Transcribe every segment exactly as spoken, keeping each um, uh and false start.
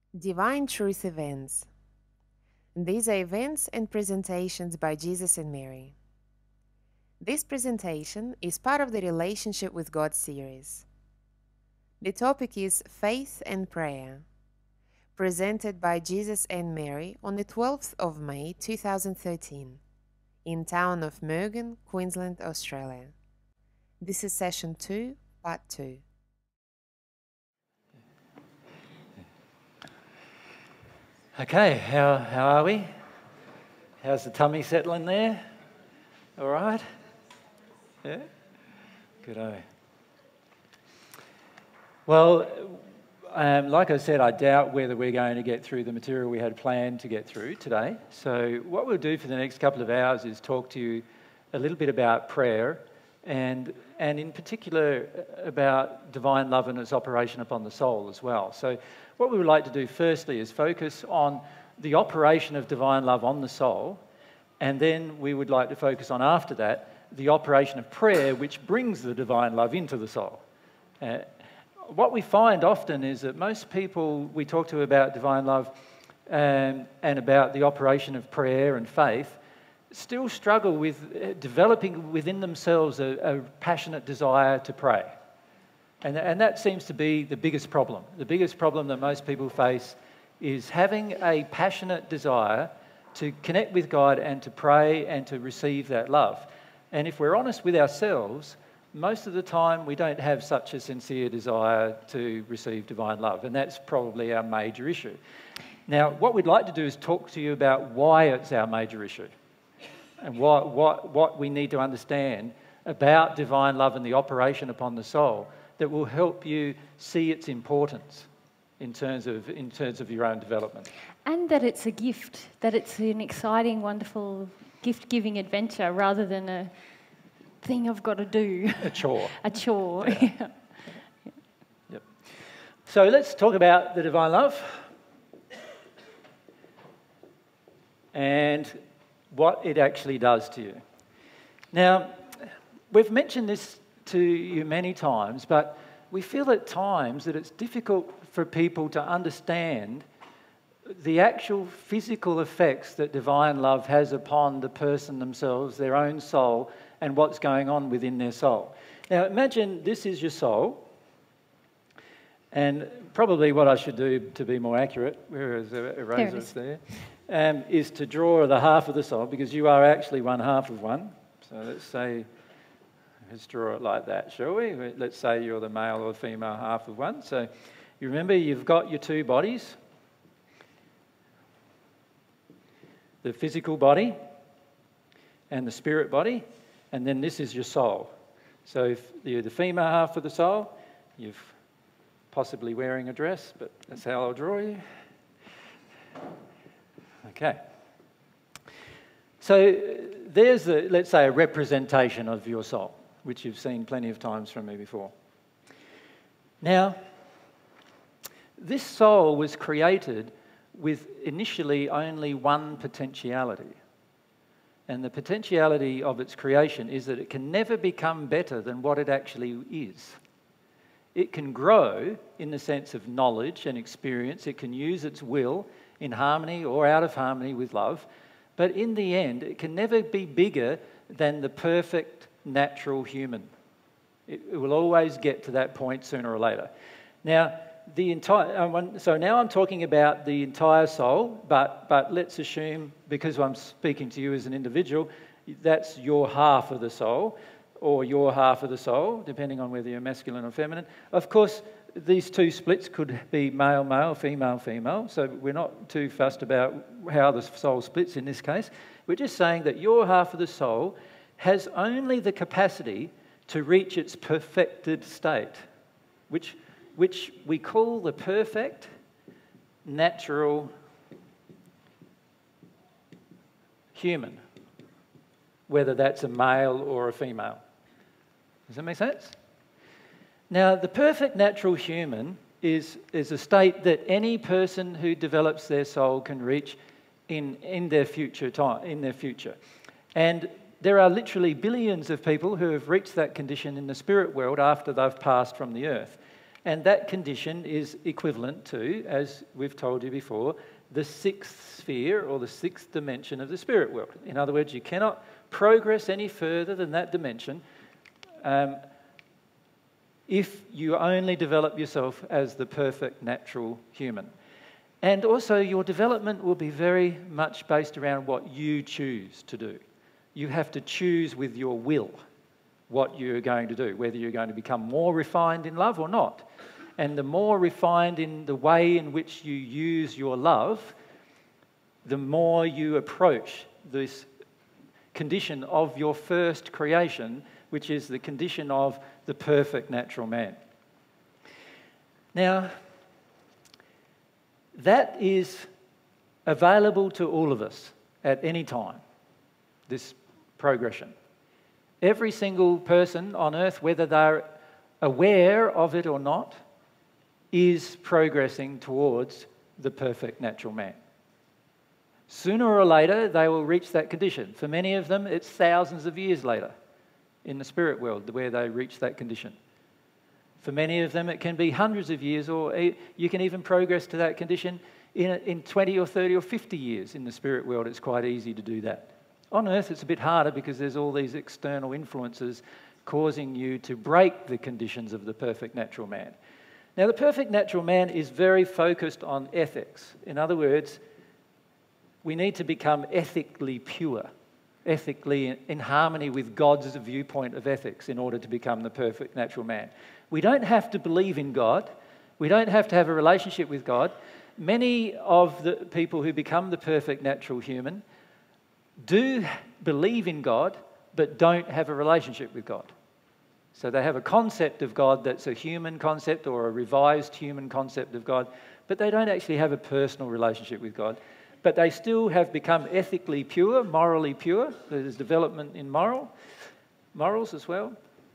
Divine Truth Events. These are events and presentations by Jesus and Mary. This presentation is part of the Relationship with God series. The topic is Faith and Prayer, presented by Jesus and Mary on the twelfth of May two thousand thirteen, in town of Murgon, Queensland, Australia. This is session two, part two. Okay, how, how are we? How's the tummy settling there? All right? Yeah? Good-o. Well, um, like I said, I doubt whether we're going to get through the material we had planned to get through today. So what we'll do for the next couple of hours is talk to you a little bit about prayer and, and in particular about divine love and its operation upon the soul as well. So what we would like to do firstly is focus on the operation of divine love on the soul, and then we would like to focus on, after that, the operation of prayer, which brings the divine love into the soul. Uh, what we find often is that most people we talk to about divine love um, and about the operation of prayer and faith still struggle with developing within themselves a, a passionate desire to pray. And, and that seems to be the biggest problem. The biggest problem that most people face is having a passionate desire to connect with God and to pray and to receive that love. And if we're honest with ourselves, most of the time we don't have such a sincere desire to receive divine love. And that's probably our major issue. Now, what we'd like to do is talk to you about why it's our major issue and what, what, what we need to understand about divine love and the operation upon the soul that will help you see its importance in terms of in terms of your own development. And that it's a gift, that it's an exciting, wonderful, gift-giving adventure rather than a thing I've got to do. A chore. a chore. Yeah. Yeah. Yep. So let's talk about the divine love and what it actually does to you. Now, we've mentioned this to you many times, but we feel at times that it's difficult for people to understand the actual physical effects that divine love has upon the person themselves, their own soul, and what's going on within their soul. Now, imagine this is your soul, and probably what I should do to be more accurate, where is the eraser there, um, is to draw the half of the soul, because you are actually one half of one. So let's say, let's draw it like that, shall we? Let's say you're the male or the female half of one. So you remember you've got your two bodies, the physical body and the spirit body, and then this is your soul. So if you're the female half of the soul, you're possibly wearing a dress, but that's how I'll draw you. Okay. So there's, a, let's say, a representation of your soul, which you've seen plenty of times from me before. Now, this soul was created with initially only one potentiality. And the potentiality of its creation is that it can never become better than what it actually is. It can grow in the sense of knowledge and experience. It can use its will in harmony or out of harmony with love. But in the end, it can never be bigger than the perfect natural human. It, it will always get to that point sooner or later. Now, the entire so now I'm talking about the entire soul, but but let's assume, because I'm speaking to you as an individual, that's your half of the soul, or your half of the soul, depending on whether you're masculine or feminine. Of course, these two splits could be male, male, female, female. So we're not too fussed about how the soul splits in this case. We're just saying that your half of the soul has only the capacity to reach its perfected state, which, which we call the perfect natural human, whether that's a male or a female. Does that make sense? Now, the perfect natural human is, is a state that any person who develops their soul can reach in, in their future time, in their future. And there are literally billions of people who have reached that condition in the spirit world after they've passed from the earth. And that condition is equivalent to, as we've told you before, the sixth sphere or the sixth dimension of the spirit world. In other words, you cannot progress any further than that dimension um, if you only develop yourself as the perfect natural human. And also your development will be very much based around what you choose to do. You have to choose with your will what you're going to do, whether you're going to become more refined in love or not. And the more refined in the way in which you use your love, the more you approach this condition of your first creation, which is the condition of the perfect natural man. Now, that is available to all of us at any time, this progression. Every single person on earth, whether they're aware of it or not, is progressing towards the perfect natural man. Sooner or later, they will reach that condition. For many of them, it's thousands of years later in the spirit world where they reach that condition. For many of them, it can be hundreds of years, or you can even progress to that condition in, in twenty or thirty or fifty years. In the spirit world, it's quite easy to do that. On earth, it's a bit harder because there's all these external influences causing you to break the conditions of the perfect natural man. Now, the perfect natural man is very focused on ethics. In other words, we need to become ethically pure, ethically in harmony with God's viewpoint of ethics in order to become the perfect natural man. We don't have to believe in God. We don't have to have a relationship with God. Many of the people who become the perfect natural human do believe in God, but don't have a relationship with God. So they have a concept of God that's a human concept or a revised human concept of God, but they don't actually have a personal relationship with God. But they still have become ethically pure, morally pure. There's development in moral, morals as well.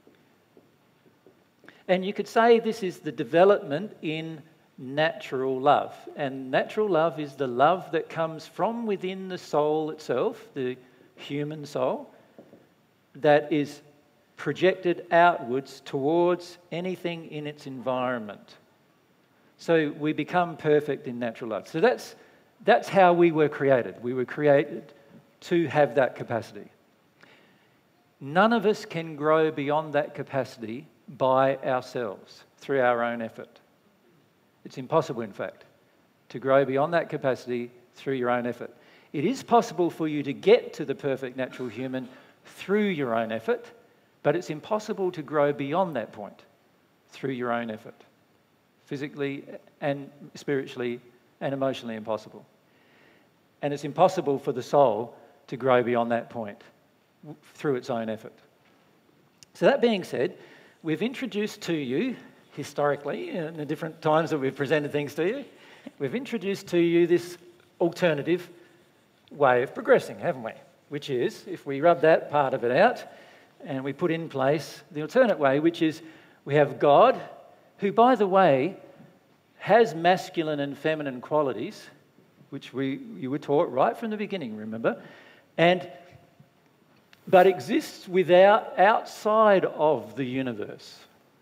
And you could say this is the development in natural love. And natural love is the love that comes from within the soul itself, the human soul, that is projected outwards towards anything in its environment. So we become perfect in natural love. So that's that's how we were created. We were created to have that capacity. None of us can grow beyond that capacity by ourselves, through our own effort. It's impossible, in fact, to grow beyond that capacity through your own effort. It is possible for you to get to the perfect natural human through your own effort, but it's impossible to grow beyond that point through your own effort. Physically and spiritually and emotionally impossible. And it's impossible for the soul to grow beyond that point through its own effort. So that being said, we've introduced to you, historically, in the different times that we've presented things to you, we've introduced to you this alternative way of progressing, haven't we? Which is, if we rub that part of it out and we put in place the alternate way, which is we have God, who, by the way, has masculine and feminine qualities, which we you were taught right from the beginning, remember? And but exists without, outside of the universe.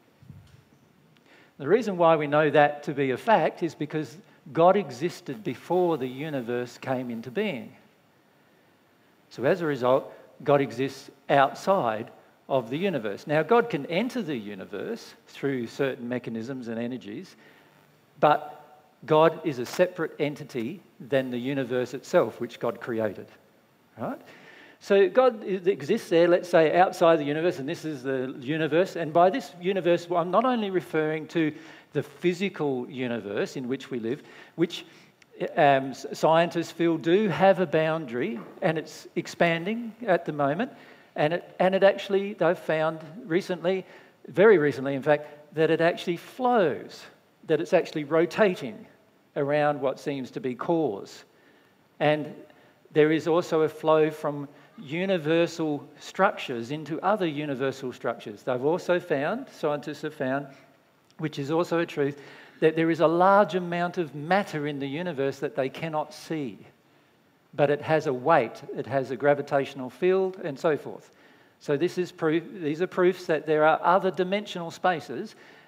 The reason why we know that to be a fact is because God existed before the universe came into being. So as a result, God exists outside of the universe. Now, God can enter the universe through certain mechanisms and energies, but God is a separate entity than the universe itself, which God created, right? So God exists there, let's say, outside the universe, and this is the universe. And by this universe, I'm not only referring to the physical universe in which we live, which um, scientists feel do have a boundary, and it's expanding at the moment. And it, and it actually, they've found recently, very recently in fact, that it actually flows, that it's actually rotating around what seems to be cause. And there is also a flow from universal structures into other universal structures. They've also found, scientists have found, which is also a truth, that there is a large amount of matter in the universe that they cannot see. But it has a weight, it has a gravitational field, and so forth. So this is proof, these are proofs that there are other dimensional spaces,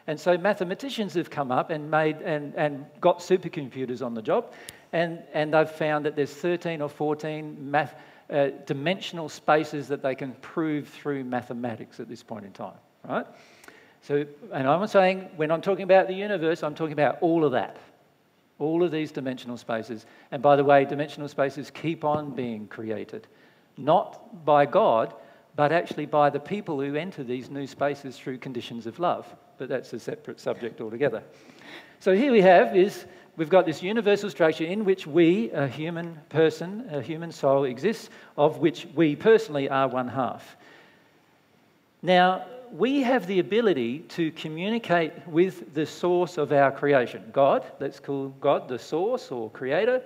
And so mathematicians have come up and made and, and got supercomputers on the job, and, and they've found that there's thirteen or fourteen math, uh, dimensional spaces that they can prove through mathematics at this point in time, right? So, and I'm saying, when I'm talking about the universe, I'm talking about all of that. All of these dimensional spaces. And by the way, dimensional spaces keep on being created. Not by God, but actually by the people who enter these new spaces through conditions of love. But that's a separate subject altogether. So here we have is, we've got this universal structure in which we, a human person, a human soul exists, of which we personally are one half. Now, we have the ability to communicate with the source of our creation. God, let's call God the source or creator.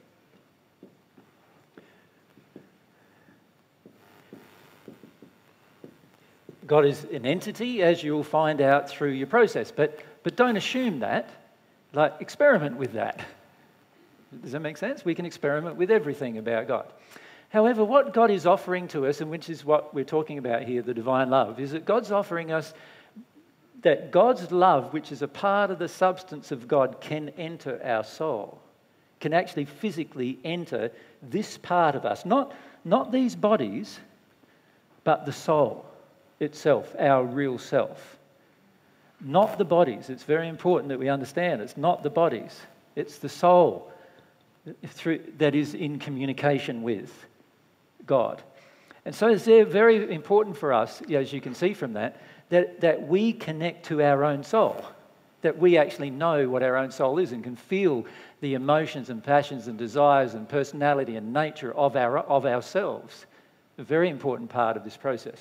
God is an entity, as you'll find out through your process. But, but don't assume that. Like, experiment with that. Does that make sense? We can experiment with everything about God. However, what God is offering to us, and which is what we're talking about here, the divine love, is that God's offering us that God's love, which is a part of the substance of God, can enter our soul, can actually physically enter this part of us. Not, not these bodies, but the soul itself, our real self. Not the bodies. It's very important that we understand it's not the bodies. It's the soul through, that is in communication with God. And so it's very important for us, as you can see from that, that, that we connect to our own soul, that we actually know what our own soul is and can feel the emotions and passions and desires and personality and nature of, our, of ourselves. A very important part of this process.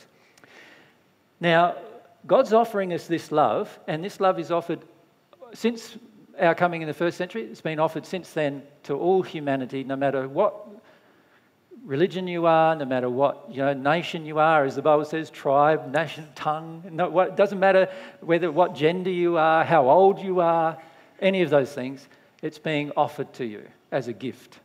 Now, God's offering us this love, and this love is offered since our coming in the first century. It's been offered since then to all humanity, no matter what religion you are, no matter what you know nation you are, as the Bible says, tribe, nation, tongue. No, what, it doesn't matter whether what gender you are, how old you are, any of those things. It's being offered to you as a gift.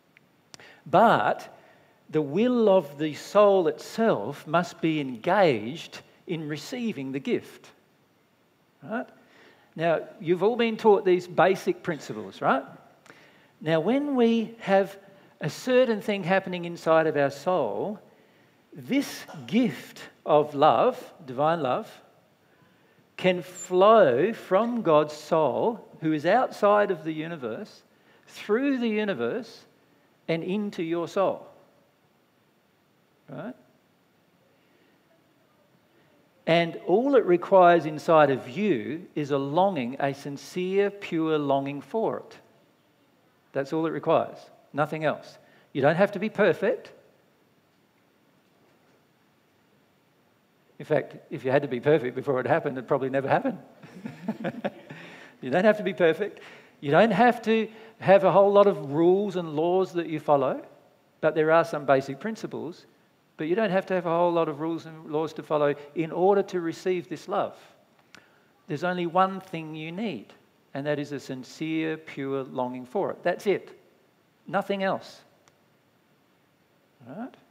But the will of the soul itself must be engaged in receiving the gift. Right? Now, you've all been taught these basic principles, right? Now, when we have a certain thing happening inside of our soul, this gift of love, divine love, can flow from God's soul, who is outside of the universe, through the universe and into your soul. Right? And all it requires inside of you is a longing, a sincere, pure longing for it. That's all it requires. Nothing else. You don't have to be perfect. In fact, if you had to be perfect before it happened, it'd probably never happen. You don't have to be perfect. You don't have to have a whole lot of rules and laws that you follow, but there are some basic principles. But you don't have to have a whole lot of rules and laws to follow in order to receive this love. There's only one thing you need, and that is a sincere, pure longing for it. That's it. Nothing else. Right?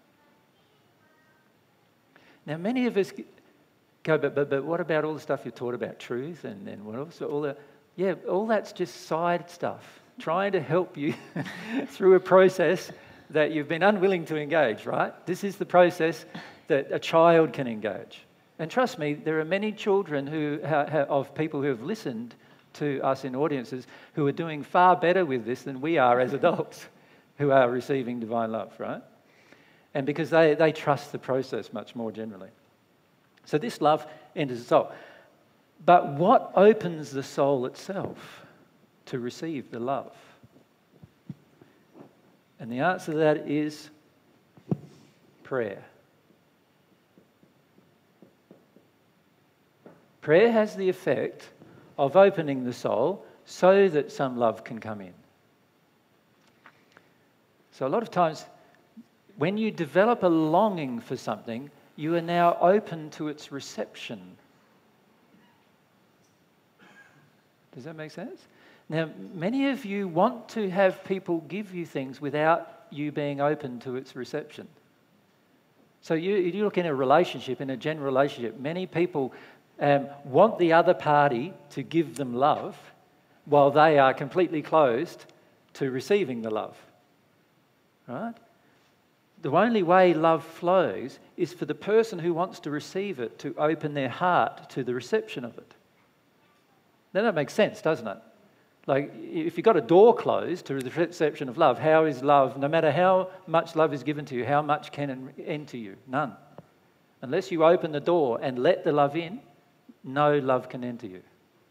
Now, many of us go, but, but, but what about all the stuff you're taught about truth and, and what else? All the, yeah, all that's just side stuff, trying to help you through a process that you've been unwilling to engage, right? This is the process that a child can engage. And trust me, there are many children who ha, ha, of people who have listened to us in audiences who are doing far better with this than we are as adults who are receiving divine love, right? And because they, they trust the process much more generally. So this love enters the soul. But what opens the soul itself to receive the love? And the answer to that is prayer. Prayer has the effect of opening the soul so that some love can come in. So a lot of times, when you develop a longing for something, you are now open to its reception. Does that make sense? Now, many of you want to have people give you things without you being open to its reception. So you, you look in a relationship, in a general relationship, many people um, want the other party to give them love while they are completely closed to receiving the love. Right? The only way love flows is for the person who wants to receive it to open their heart to the reception of it. Now that makes sense, doesn't it? Like, if you've got a door closed to the reception of love, how is love, no matter how much love is given to you, how much can enter you? None. Unless you open the door and let the love in, no love can enter you.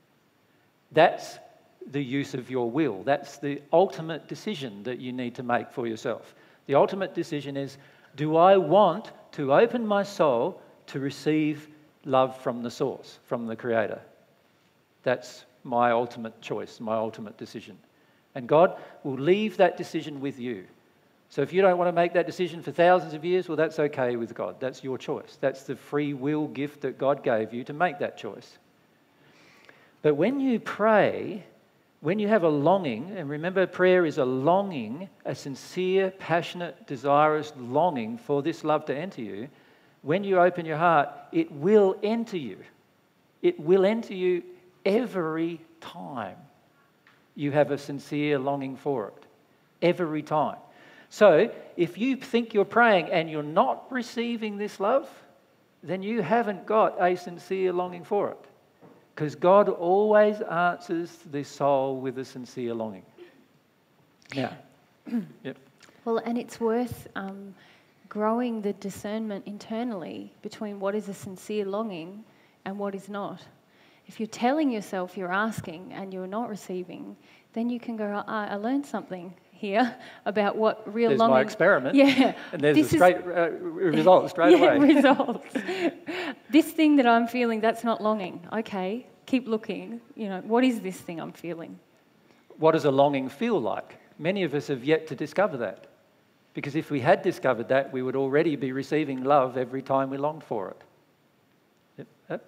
That's the use of your will. That's the ultimate decision that you need to make for yourself. The ultimate decision is, do I want to open my soul to receive love from the source, from the Creator? That's my ultimate choice, my ultimate decision. And God will leave that decision with you. So if you don't want to make that decision for thousands of years, well, that's okay with God. That's your choice. That's the free will gift that God gave you to make that choice. But when you pray, when you have a longing, and remember, prayer is a longing, a sincere, passionate, desirous longing for this love to enter you. When you open your heart, it will enter you. It will enter you every time you have a sincere longing for it. Every time. So, if you think you're praying and you're not receiving this love, then you haven't got a sincere longing for it. Because God always answers the soul with a sincere longing. Now, yep. Well, and it's worth um, growing the discernment internally between what is a sincere longing and what is not. If you're telling yourself you're asking and you're not receiving, then you can go, I, I learned something here about what real there's longing... my experiment. Yeah. And there's this a straight is, uh, result straight yeah, away. results. This thing that I'm feeling, that's not longing. Okay, keep looking. You know, what is this thing I'm feeling? What does a longing feel like? Many of us have yet to discover that. Because if we had discovered that, we would already be receiving love every time we longed for it. Yep. Yep.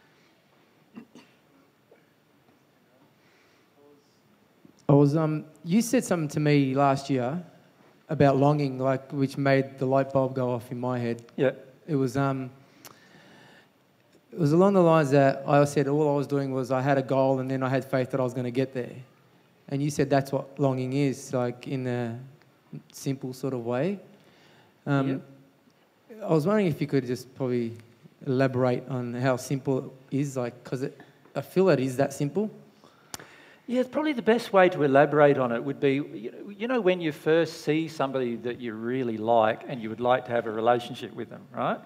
I was um. You said something to me last year about longing, like which made the light bulb go off in my head. Yeah. It was um. It was along the lines that I said all I was doing was I had a goal and then I had faith that I was going to get there, and you said that's what longing is, like in a simple sort of way. Um, yeah. I was wondering if you could just probably elaborate on how simple it is, like because I feel it is that simple. Yeah, probably the best way to elaborate on it would be, you know, when you first see somebody that you really like and you would like to have a relationship with them, right?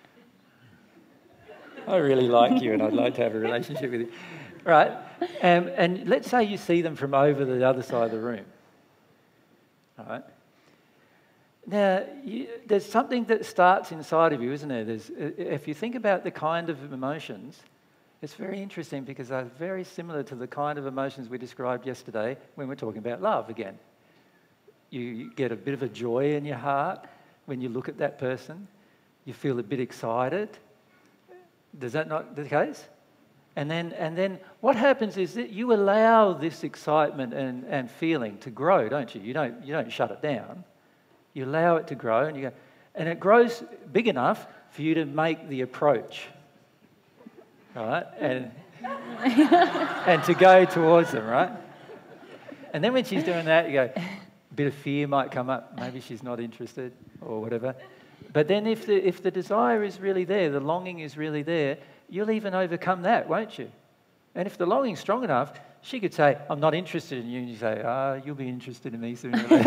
I really like you and I'd like to have a relationship with you, right? Um, and let's say you see them from over the other side of the room, all right? Now, you, there's something that starts inside of you, isn't there? There's, if you think about the kind of emotions, it's very interesting because they're very similar to the kind of emotions we described yesterday when we're talking about love again. You get a bit of a joy in your heart when you look at that person. You feel a bit excited. Is that not the case? And then, and then what happens is that you allow this excitement and, and feeling to grow, don't you? You don't, you don't shut it down. You allow it to grow, and you go, and it grows big enough for you to make the approach. Right, and and to go towards them, right? And then when she's doing that, you go, a bit of fear might come up. Maybe she's not interested or whatever. But then if the if the desire is really there, the longing is really there, you'll even overcome that, won't you? And if the longing's strong enough, she could say, I'm not interested in you. And you say, ah, oh, you'll be interested in me sooner or later.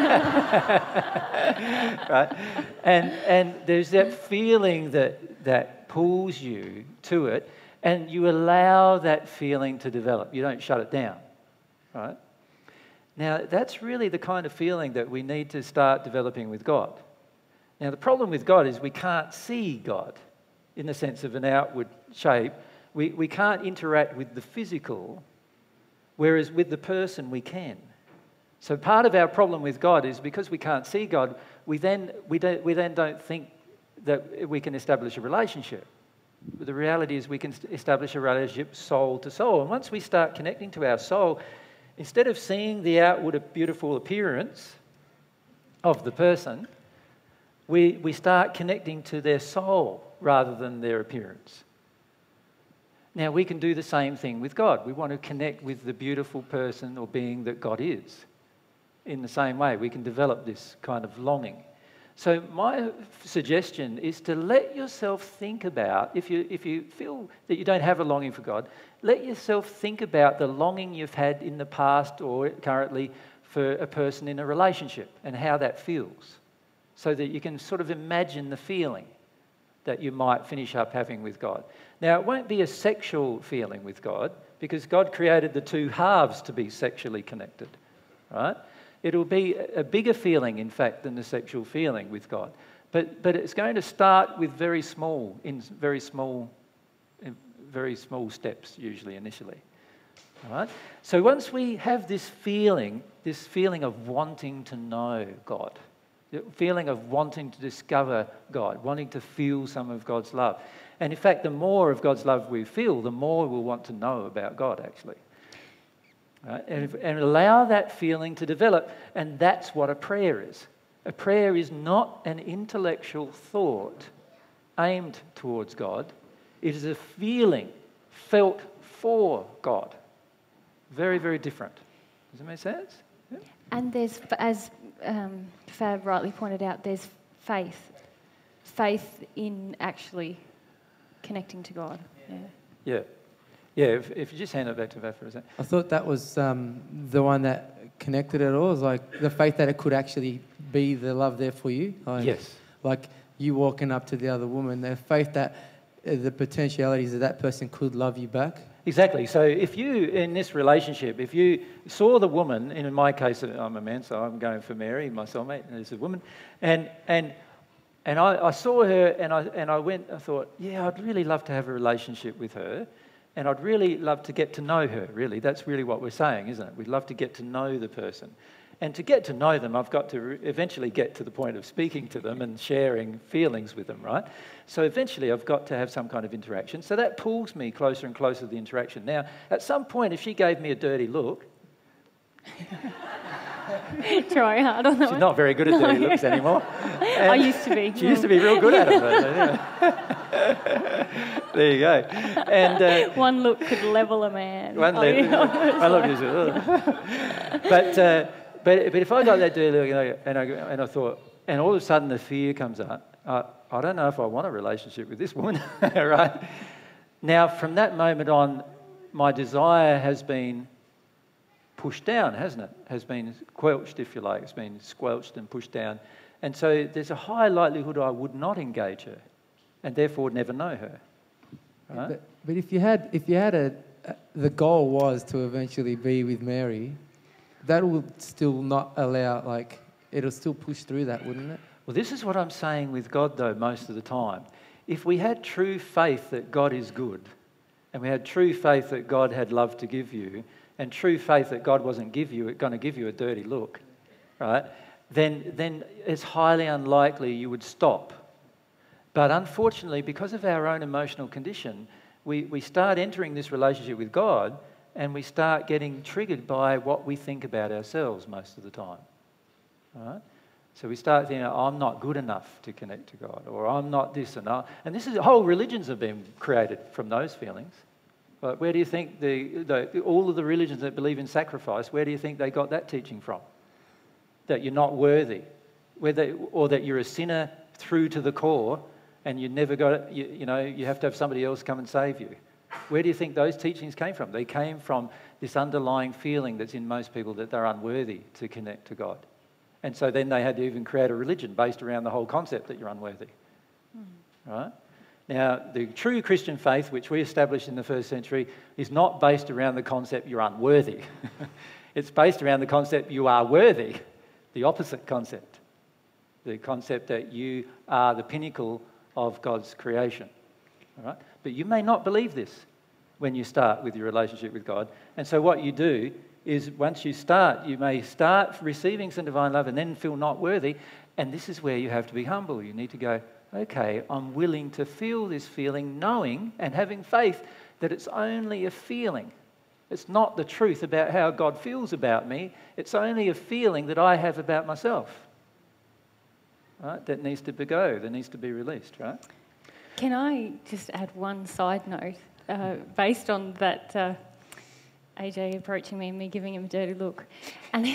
Right? And and there's that feeling that that pulls you to it, and you allow that feeling to develop. You don't shut it down, right? Now, that's really the kind of feeling that we need to start developing with God. Now, the problem with God is we can't see God in the sense of an outward shape. We, we can't interact with the physical, whereas with the person we can. So part of our problem with God is because we can't see God, we then, we don't, we then don't think that we can establish a relationship. But the reality is we can establish a relationship soul to soul. And once we start connecting to our soul, instead of seeing the outward beautiful appearance of the person, we, we start connecting to their soul rather than their appearance. Now, we can do the same thing with God. We want to connect with the beautiful person or being that God is. In the same way, we can develop this kind of longing. So my suggestion is to let yourself think about, if you, if you feel that you don't have a longing for God, let yourself think about the longing you've had in the past or currently for a person in a relationship and how that feels, so that you can sort of imagine the feeling that you might finish up having with God. Now, it won't be a sexual feeling with God, because God created the two halves to be sexually connected, right? It'll be a bigger feeling, in fact, than the sexual feeling with God. But, but it's going to start with very small, in very small, in very small steps, usually initially. All right? So once we have this feeling, this feeling of wanting to know God, the feeling of wanting to discover God, wanting to feel some of God's love. And in fact, the more of God's love we feel, the more we'll want to know about God, actually. Right? And, if, and allow that feeling to develop. And that's what a prayer is. A prayer is not an intellectual thought aimed towards God. It is a feeling felt for God. Very, very different. Does that make sense? Yeah. And there's, as um, Fab rightly pointed out, there's faith. Faith in actually connecting to God. Yeah. Yeah. Yeah, if, if you just hand it back to Vav for a second. I thought that was um, the one that connected it all. It was like the faith that it could actually be the love there for you. Like, yes. Like you walking up to the other woman, the faith that uh, the potentialities that that person could love you back. Exactly. So if you, in this relationship, if you saw the woman, and in my case, I'm a man, so I'm going for Mary, my soulmate, and it's a woman, and and and I, I saw her, and I and I went, I thought, yeah, I'd really love to have a relationship with her. And I'd really love to get to know her, really. That's really what we're saying, isn't it? We'd love to get to know the person. And to get to know them, I've got to re- eventually get to the point of speaking to them and sharing feelings with them, right? So eventually I've got to have some kind of interaction. So that pulls me closer and closer to the interaction. Now, at some point, if she gave me a dirty look... Try hard on that She's one. not very good at No. dirty looks anymore. And I used to be. She used to be real good at it. Though, yeah. There you go. And uh, one look could level a man. One, Oh, le- yeah. one look is, ugh. but, uh, but but if I got that dirty look, you know, and I and I thought, and all of a sudden the fear comes up. Uh, I don't know if I want a relationship with this woman, right? Now, from that moment on, my desire has been pushed down, hasn't it? Has been squelched, if you like. It's been squelched and pushed down. And so there's a high likelihood I would not engage her and therefore never know her. Right? But, but if you had, if you had a, a, the goal was to eventually be with Mary, that would still not allow, like, it'll still push through that, wouldn't it? Well, this is what I'm saying with God, though, most of the time. If we had true faith that God is good, and we had true faith that God had love to give you, and true faith that God wasn't give you, going to give you a dirty look, right, then, then it's highly unlikely you would stop. But unfortunately, because of our own emotional condition, we, we start entering this relationship with God and we start getting triggered by what we think about ourselves most of the time, right? So we start thinking, oh, I'm not good enough to connect to God, or I'm not this and that. And this is, whole religions have been created from those feelings. But where do you think the, the all of the religions that believe in sacrifice, where do you think they got that teaching from? That you're not worthy, whether, or that you're a sinner through to the core, and you never got it, you, you know, you have to have somebody else come and save you. Where do you think those teachings came from? They came from this underlying feeling that's in most people that they're unworthy to connect to God. And so then they had to even create a religion based around the whole concept that you're unworthy. Mm. Right? Now, the true Christian faith, which we established in the first century, is not based around the concept you're unworthy. It's based around the concept you are worthy, the opposite concept, the concept that you are the pinnacle of God's creation. All right? But you may not believe this when you start with your relationship with God. And so what you do is once you start, you may start receiving some divine love and then feel not worthy. And this is where you have to be humble. You need to go, okay, I'm willing to feel this feeling, knowing and having faith that it's only a feeling. It's not the truth about how God feels about me. It's only a feeling that I have about myself. Right? That needs to be go, that needs to be released, right? Can I just add one side note? uh, based on that uh, A J approaching me and me giving him a dirty look, and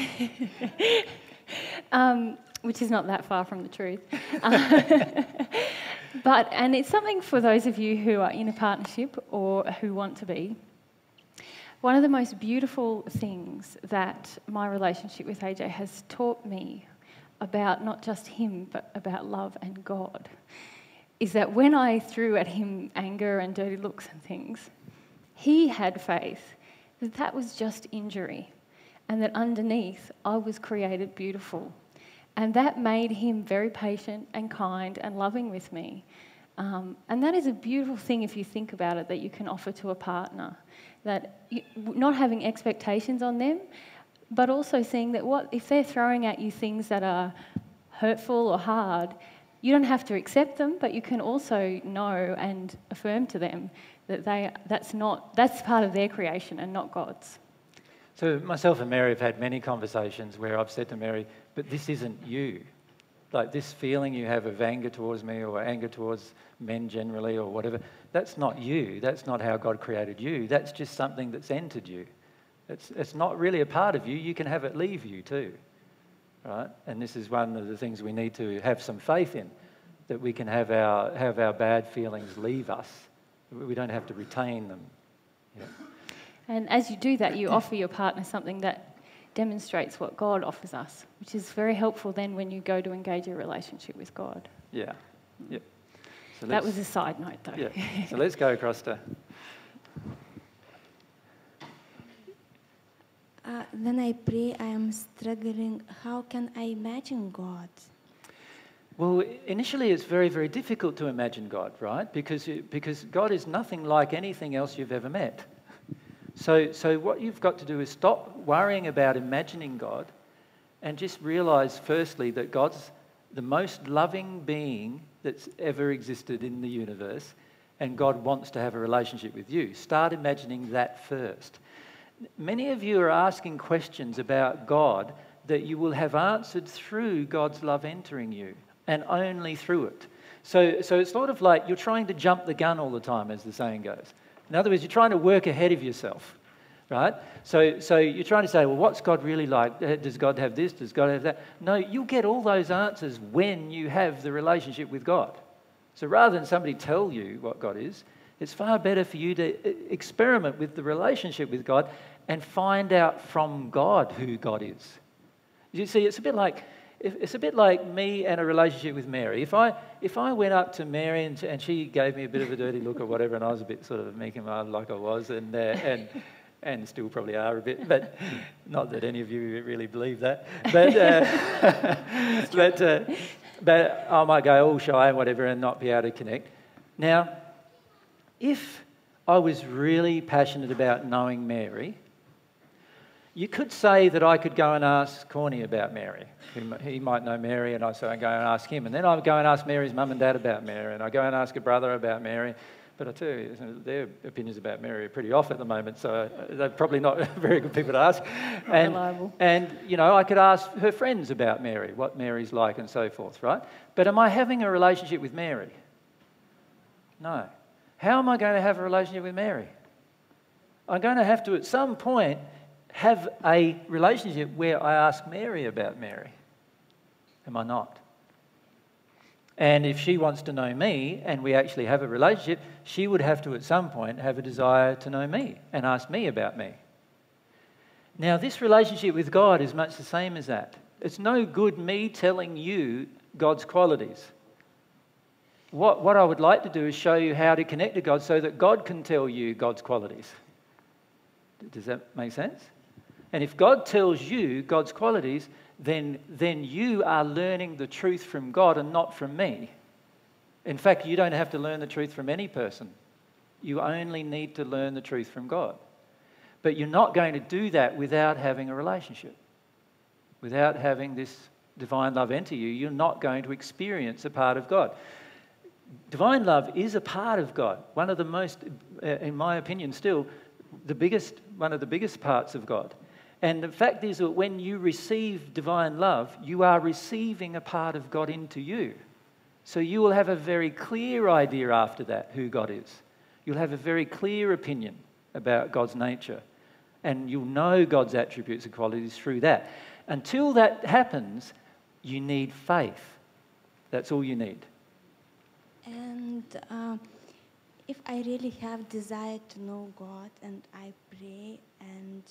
um, which is not that far from the truth. Uh, but and it's something for those of you who are in a partnership or who want to be. One of the most beautiful things that my relationship with A J has taught me about not just him, but about love and God, is that when I threw at him anger and dirty looks and things, he had faith that that was just injury and that underneath I was created beautiful. And that made him very patient and kind and loving with me. Um, and that is a beautiful thing if you think about it, that you can offer to a partner. That you, not having expectations on them, but also seeing that what if they're throwing at you things that are hurtful or hard, you don't have to accept them, but you can also know and affirm to them that they that's not that's part of their creation and not God's. So myself and Mary have had many conversations where I've said to Mary, but this isn't you. Like this feeling you have of anger towards me or anger towards men generally or whatever, that's not you. That's not how God created you. That's just something that's entered you. It's, it's not really a part of you. You can have it leave you too, right? And this is one of the things we need to have some faith in, that we can have our, have our bad feelings leave us. We don't have to retain them. Yeah. And as you do that, you offer your partner something that demonstrates what God offers us, which is very helpful then when you go to engage your relationship with God. Yeah. Yep. So that was a side note, though. Yeah. So let's go across to... Uh, when I pray, I am struggling. How can I imagine God? Well, initially it's very, very difficult to imagine God, right? Because, because God is nothing like anything else you've ever met. So, so what you've got to do is stop worrying about imagining God and just realise, firstly, that God's the most loving being that's ever existed in the universe, and God wants to have a relationship with you. Start imagining that first. Many of you are asking questions about God that you will have answered through God's love entering you, and only through it. So, so it's sort of like you're trying to jump the gun all the time, as the saying goes. In other words, you're trying to work ahead of yourself, right? So, so you're trying to say, well, what's God really like? Does God have this? Does God have that? No, you'll get all those answers when you have the relationship with God. So rather than somebody tell you what God is, it's far better for you to experiment with the relationship with God and find out from God who God is. You see, it's a bit like... It's a bit like me and a relationship with Mary. If I if I went up to Mary and, and she gave me a bit of a dirty look or whatever, and I was a bit sort of meek and mild like I was, and uh, and and still probably are a bit, but not that any of you really believe that. But uh, but uh, but I might go all shy and whatever and not be able to connect. Now, if I was really passionate about knowing Mary, you could say that I could go and ask Corny about Mary. He, he might know Mary, and I so I go and ask him. And then I go and ask Mary's mum and dad about Mary, and I go and ask a brother about Mary. But I tell you, their opinions about Mary are pretty off at the moment, so they're probably not very good people to ask. Not and, reliable. And, you know, I could ask her friends about Mary, what Mary's like and so forth, right? But am I having a relationship with Mary? No. How am I going to have a relationship with Mary? I'm going to have to, at some point, have a relationship where I ask Mary about Mary. Am I not? And if she wants to know me and we actually have a relationship, she would have to at some point have a desire to know me and ask me about me. Now, this relationship with God is much the same as that. It's no good me telling you God's qualities. What, what I would like to do is show you how to connect to God so that God can tell you God's qualities. Does that make sense? And if God tells you God's qualities, then, then you are learning the truth from God and not from me. In fact, you don't have to learn the truth from any person. You only need to learn the truth from God. But you're not going to do that without having a relationship. Without having this divine love enter you, you're not going to experience a part of God. Divine love is a part of God. One of the most, in my opinion still, the biggest, one of the biggest parts of God. And the fact is that when you receive divine love, you are receiving a part of God into you. So you will have a very clear idea after that who God is. you'll have a very clear opinion about God's nature, and you'll know God's attributes and qualities through that. Until that happens, you need faith. That's all you need. And uh, if I really have desire to know God and I pray, and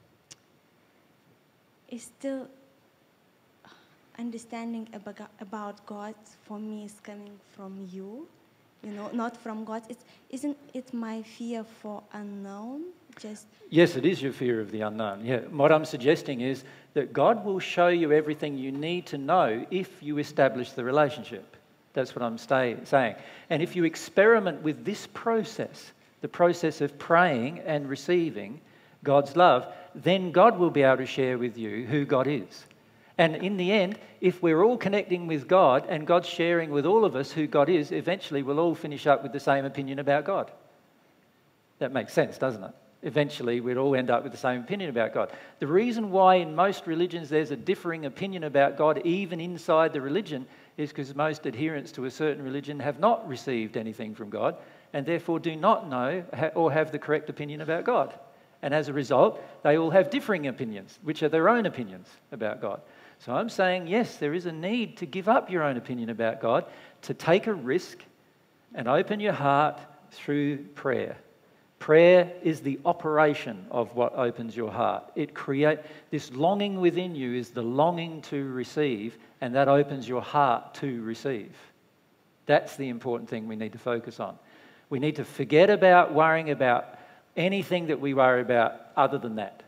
it's still understanding about, about God for me is coming from you, you know, not from God. It's, isn't it my fear for unknown? Just Yes, it is your fear of the unknown. Yeah. What I'm suggesting is that God will show you everything you need to know if you establish the relationship. That's what I'm stay, saying. And if you experiment with this process, the process of praying and receiving God's love, then God will be able to share with you who God is. And in the end, if we're all connecting with God and God's sharing with all of us who God is, eventually we'll all finish up with the same opinion about God. That makes sense, doesn't it? Eventually we'd all end up with the same opinion about God. The reason why in most religions there's a differing opinion about God, even inside the religion, is because most adherents to a certain religion have not received anything from God and therefore do not know or have the correct opinion about God. And as a result, they all have differing opinions, which are their own opinions about God. So I'm saying, yes, there is a need to give up your own opinion about God, to take a risk and open your heart through prayer. Prayer is the operation of what opens your heart. It create this longing within you is the longing to receive, and that opens your heart to receive. That's the important thing we need to focus on. We need to forget about worrying about anything that we worry about other than that.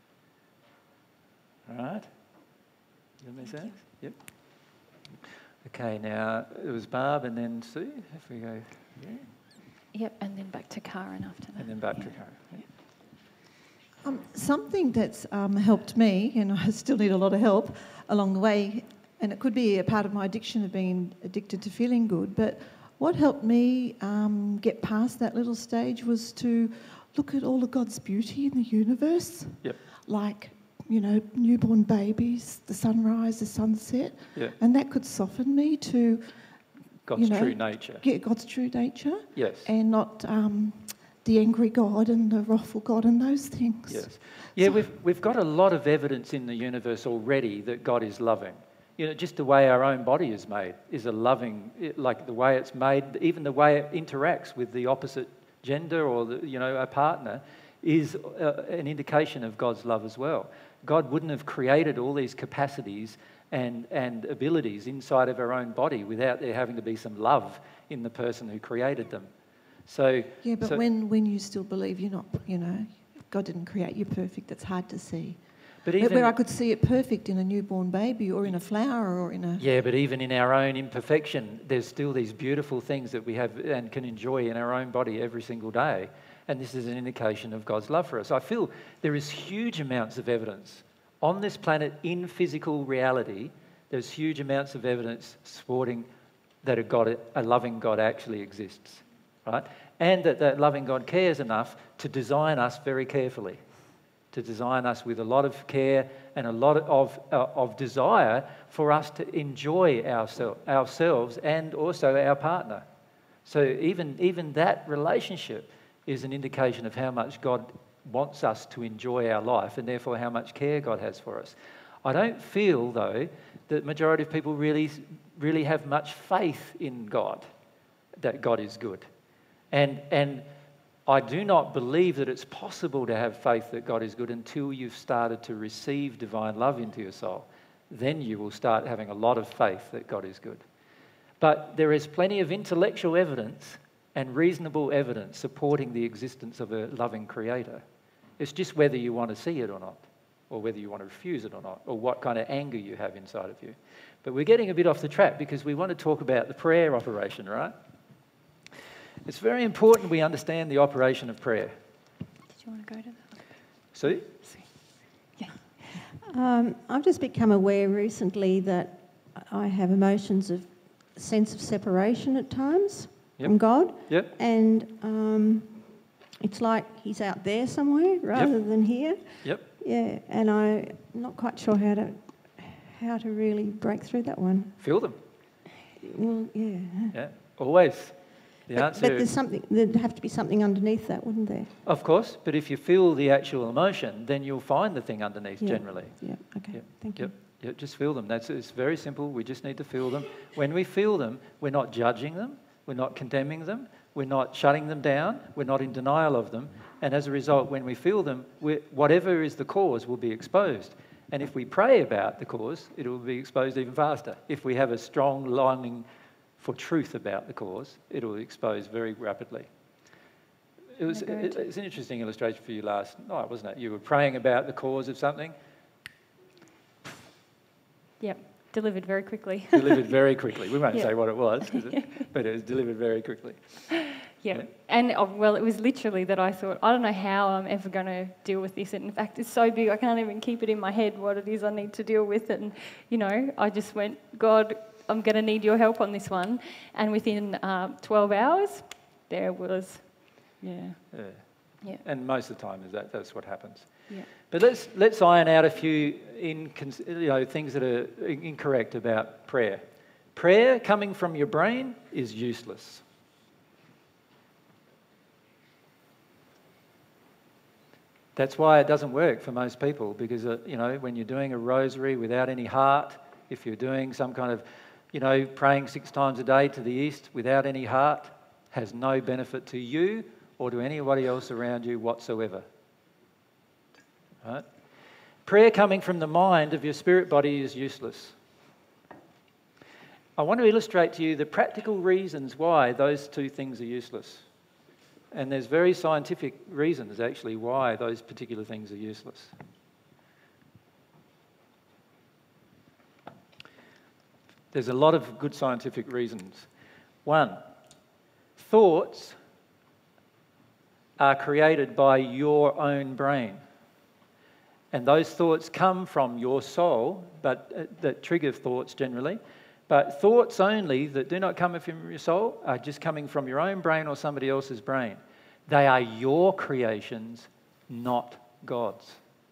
All right? Does that make sense? Yep. Okay, now it was Barb and then Sue. If we go there. Yep, and then back to Karen after that. And then back yeah. to Karen. Yeah. Um, something that's um, helped me, and I still need a lot of help along the way, and it could be a part of my addiction of being addicted to feeling good, but what helped me um, get past that little stage was to look at all of God's beauty in the universe. Yep. Like, you know, newborn babies, the sunrise, the sunset. Yeah. And that could soften me to... God's you know, true nature. Yeah, God's true nature. Yes. And not um, the angry God and the wrathful God and those things. Yes. Yeah, So- we've, we've got a lot of evidence in the universe already that God is loving. You know, just the way our own body is made is a loving, like the way it's made, even the way it interacts with the opposite gender or, the, you know, a partner is uh, an indication of God's love as well. God wouldn't have created all these capacities and, and abilities inside of our own body without there having to be some love in the person who created them. So Yeah, but so, when, when you still believe you're not, you know, God didn't create you perfect, that's hard to see. but But even, where I could see it perfect in a newborn baby or in a flower or in a... yeah, but even in our own imperfection, there's still these beautiful things that we have and can enjoy in our own body every single day. And this is an indication of God's love for us. I feel there is huge amounts of evidence on this planet in physical reality. There's huge amounts of evidence supporting that a God, a loving God actually exists, right? And that that loving God cares enough to design us very carefully, to design us with a lot of care and a lot of, uh, of desire for us to enjoy oursel- ourselves and also our partner. So even, even that relationship is an indication of how much God wants us to enjoy our life and therefore how much care God has for us. I don't feel, though, that the majority of people really, really have much faith in God, that God is good. And, and I do not believe that it's possible to have faith that God is good until you've started to receive divine love into your soul. Then you will start having a lot of faith that God is good. But there is plenty of intellectual evidence and reasonable evidence supporting the existence of a loving creator. It's just whether you want to see it or not, or whether you want to refuse it or not, or what kind of anger you have inside of you. But we're getting a bit off the track because we want to talk about the prayer operation, right? It's very important we understand the operation of prayer. Did you want to go to that? Sue? Yeah. Um, I've just become aware recently that I have emotions of sense of separation at times Yep. from God. Yep. And um, it's like he's out there somewhere rather Yep. than here. Yep. Yeah, and I'm not quite sure how to how to really break through that one. Feel them. Well, yeah. Yeah. Always. The But, answer, but there's something, there'd have to be something underneath that, wouldn't there? of course, but if you feel the actual emotion, then you'll find the thing underneath Yeah. generally. Yeah, okay, Yep, thank yep, you. yep, just feel them. That's, it's very simple. We just need to feel them. When we feel them, we're not judging them, we're not condemning them, we're not shutting them down, we're not in denial of them. And as a result, when we feel them, we're, whatever is the cause will be exposed. And if we pray about the cause, it will be exposed even faster. If we have a strong longing for truth about the cause, it will expose very rapidly. It was, it, it's an interesting illustration for you last night, wasn't it? You were praying about the cause of something. Yep, delivered very quickly. Delivered very quickly. We won't Yeah. say what it was, it, but it was delivered very quickly. Yeah. Yeah. And, oh, well, it was literally that I thought, I don't know how I'm ever going to deal with this. And in fact, it's so big, I can't even keep it in my head what it is I need to deal with. And, you know, I just went, God, I'm going to need your help on this one. And within uh, twelve hours, there it was. Yeah. Yeah. Yeah. And most of the time, is that that's what happens. Yeah. But let's let's iron out a few incons- you know things that are incorrect about prayer. Prayer coming from your brain is useless. That's why it doesn't work for most people, because uh, you know when you're doing a rosary without any heart, if you're doing some kind of you know praying six times a day to the east without any heart, has no benefit to you or to anybody else around you whatsoever. Right? Prayer coming from the mind of your spirit body is useless. I want to illustrate to you the practical reasons why those two things are useless. And there's very scientific reasons, actually, why those particular things are useless. There's a lot of good scientific reasons. One, thoughts are created by your own brain. And those thoughts come from your soul, but uh, that trigger thoughts generally. But thoughts only that do not come from your soul are just coming from your own brain or somebody else's brain. They are your creations, not God's.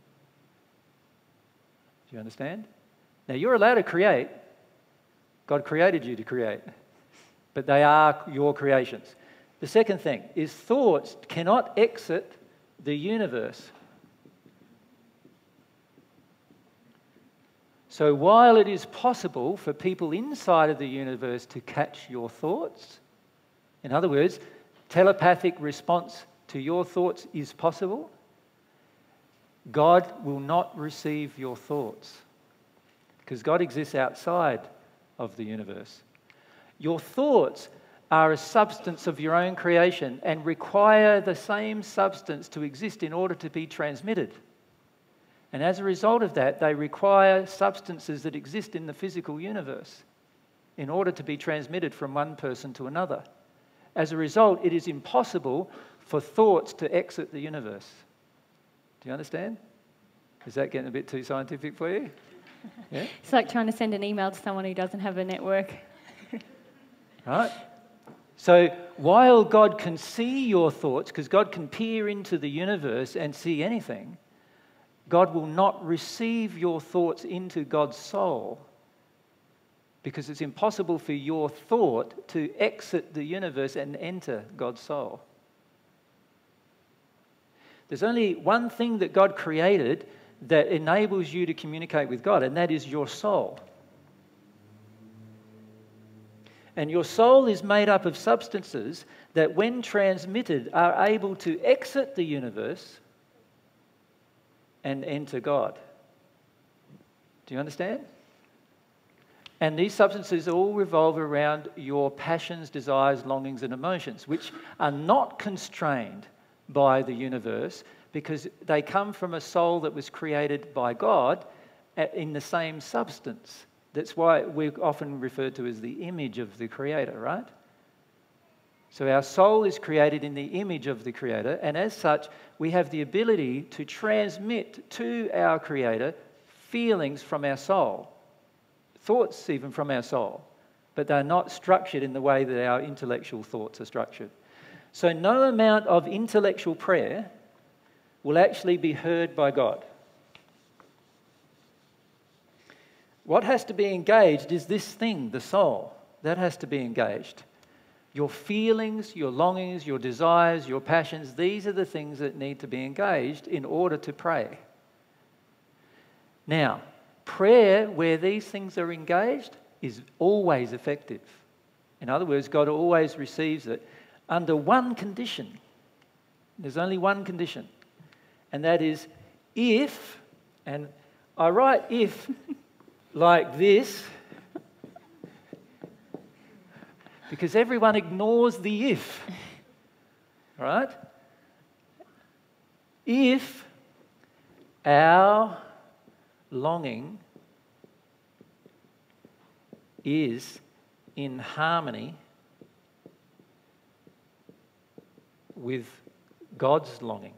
Do you understand? Now, you're allowed to create. God created you to create. But they are your creations. The second thing is thoughts cannot exit the universe. So while it is possible for people inside of the universe to catch your thoughts, in other words, telepathic response to your thoughts is possible, God will not receive your thoughts because God exists outside of the universe. Your thoughts are a substance of your own creation and require the same substance to exist in order to be transmitted. And as a result of that, they require substances that exist in the physical universe in order to be transmitted from one person to another. As a result, it is impossible for thoughts to exit the universe. Do you understand? Is that getting a bit too scientific for you? Yeah? It's like trying to send an email to someone who doesn't have a network. Right? So while God can see your thoughts, because God can peer into the universe and see anything, God will not receive your thoughts into God's soul because it's impossible for your thought to exit the universe and enter God's soul. There's only one thing that God created that enables you to communicate with God, and that is your soul. And your soul is made up of substances that, when transmitted, are able to exit the universe and enter God. Do you understand? And these substances all revolve around your passions, desires, longings, and emotions, which are not constrained by the universe because they come from a soul that was created by God in the same substance. That's why we're often referred to as the image of the Creator, right? So our soul is created in the image of the Creator, and as such, we have the ability to transmit to our Creator feelings from our soul, thoughts even from our soul, but they're not structured in the way that our intellectual thoughts are structured. So no amount of intellectual prayer will actually be heard by God. What has to be engaged is this thing, the soul. That has to be engaged. Your feelings, your longings, your desires, your passions, these are the things that need to be engaged in order to pray. Now, prayer where these things are engaged is always effective. In other words, God always receives it under one condition. There's only one condition, and that is if, and I write if like this, because everyone ignores the if, right? If our longing is in harmony with God's longing.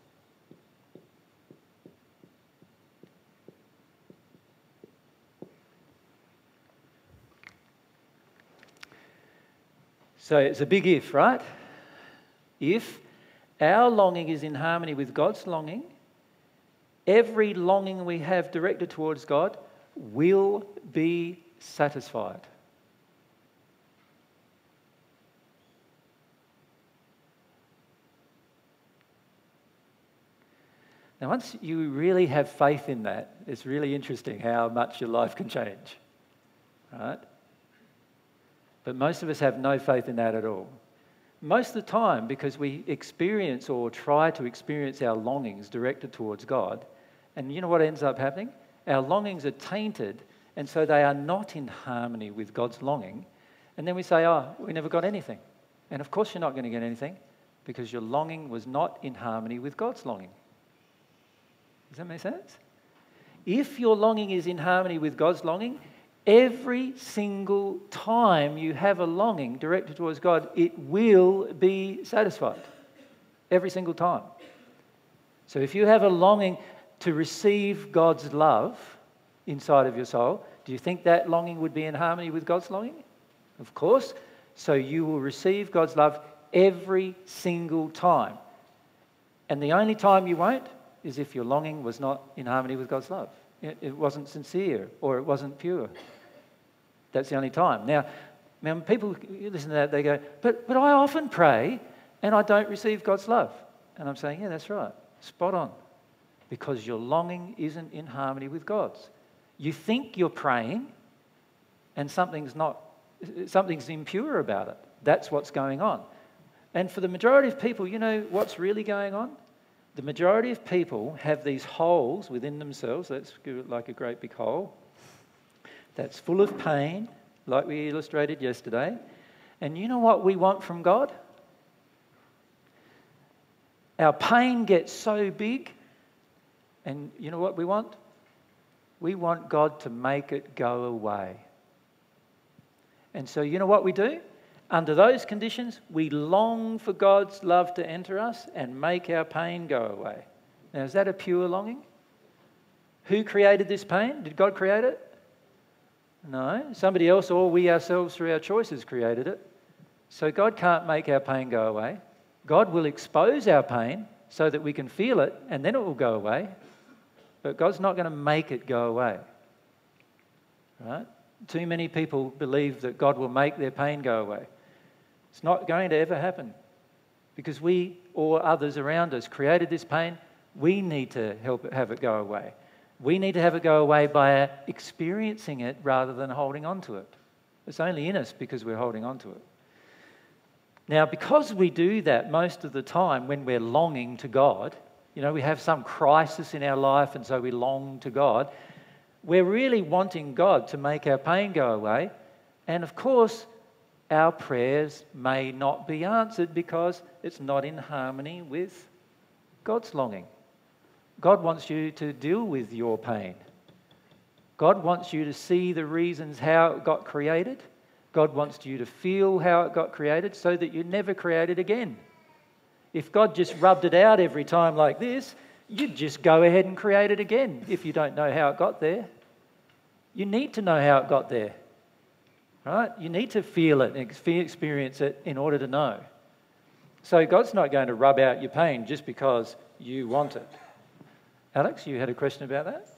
So it's a big if, right? If our longing is in harmony with God's longing, every longing we have directed towards God will be satisfied. Now, once you really have faith in that, it's really interesting how much your life can change, right? But most of us have no faith in that at all. Most of the time, because we experience or try to experience our longings directed towards God, and you know what ends up happening? Our longings are tainted, and so they are not in harmony with God's longing. And then we say, oh, we never got anything. And of course you're not going to get anything, because your longing was not in harmony with God's longing. Does that make sense? If your longing is in harmony with God's longing, every single time you have a longing directed towards God, it will be satisfied. Every single time. So if you have a longing to receive God's love inside of your soul, do you think that longing would be in harmony with God's longing? Of course. So you will receive God's love every single time. And the only time you won't is if your longing was not in harmony with God's love. It wasn't sincere or it wasn't pure. That's the only time. Now, when people listen to that, they go, but, but I often pray and I don't receive God's love. And I'm saying, yeah, that's right. Spot on. Because your longing isn't in harmony with God's. You think you're praying and something's not, something's impure about it. That's what's going on. And for the majority of people, you know what's really going on? The majority of people have these holes within themselves. Let's give it like a great big hole. That's full of pain, like we illustrated yesterday. And you know what we want from God? Our pain gets so big, and you know what we want? We want God to make it go away. And so you know what we do? Under those conditions, we long for God's love to enter us and make our pain go away. Now, is that a pure longing? Who created this pain? Did God create it? No. Somebody else or we ourselves through our choices created it. So God can't make our pain go away. God will expose our pain so that we can feel it and then it will go away. But God's not going to make it go away. Right? Too many people believe that God will make their pain go away. It's not going to ever happen because we or others around us created this pain. We need to help it, have it go away. We need to have it go away by experiencing it rather than holding on to it. It's only in us because we're holding on to it. Now, because we do that most of the time when we're longing to God, you know, we have some crisis in our life and so we long to God, we're really wanting God to make our pain go away. And of course, our prayers may not be answered because it's not in harmony with God's longing. God wants you to deal with your pain. God wants you to see the reasons how it got created. God wants you to feel how it got created so that you never create it again. If God just rubbed it out every time like this, you'd just go ahead and create it again if you don't know how it got there. You need to know how it got there. Right? You need to feel it and experience it in order to know. So God's not going to rub out your pain just because you want it. Alex, you had a question about that?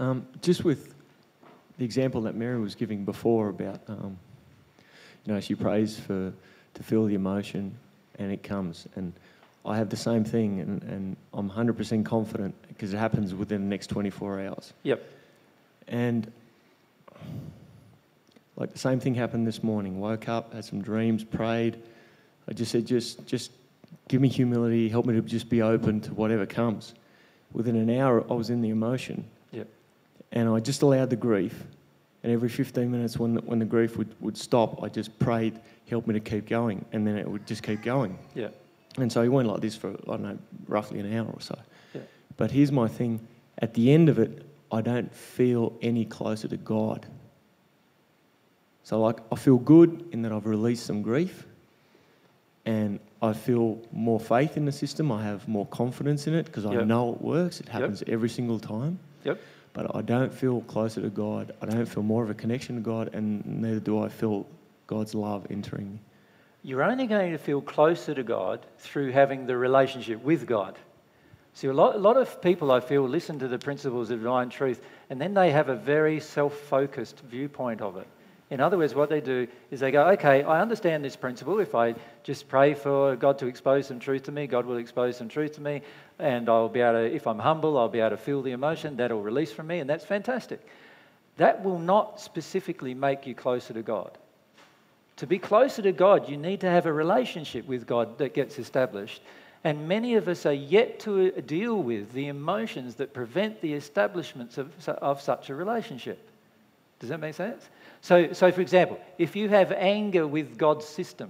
Um, just with the example that Mary was giving before about, um, you know, she prays for to feel the emotion and it comes. And I have the same thing, and, and I'm one hundred percent confident because it happens within the next twenty-four hours. Yep. And like the same thing happened this morning. Woke up, had some dreams, prayed. I just said, just, just give me humility, help me to just be open to whatever comes. Within an hour, I was in the emotion. Yep. And I just allowed the grief. And every fifteen minutes when the, when the grief would, would stop, I just prayed, help me to keep going. And then it would just keep going. Yeah. And so he went like this for, I don't know, roughly an hour or so. Yeah. But here's my thing. At the end of it, I don't feel any closer to God. So like, I feel good in that I've released some grief, and I feel more faith in the system. I have more confidence in it because I Yep. know it works. It happens Yep. every single time. Yep. But I don't feel closer to God. I don't feel more of a connection to God, and neither do I feel God's love entering me. You're only going to feel closer to God through having the relationship with God. See, a lot, a lot of people, I feel, listen to the principles of divine truth, and then they have a very self-focused viewpoint of it. In other words, what they do is they go, okay, I understand this principle. If I just pray for God to expose some truth to me, God will expose some truth to me, and I'll be able to, if I'm humble, I'll be able to feel the emotion, that'll release from me, and that's fantastic. That will not specifically make you closer to God. To be closer to God, you need to have a relationship with God that gets established. And many of us are yet to deal with the emotions that prevent the establishment of, of such a relationship. Does that make sense? So, so, for example, if you have anger with God's system,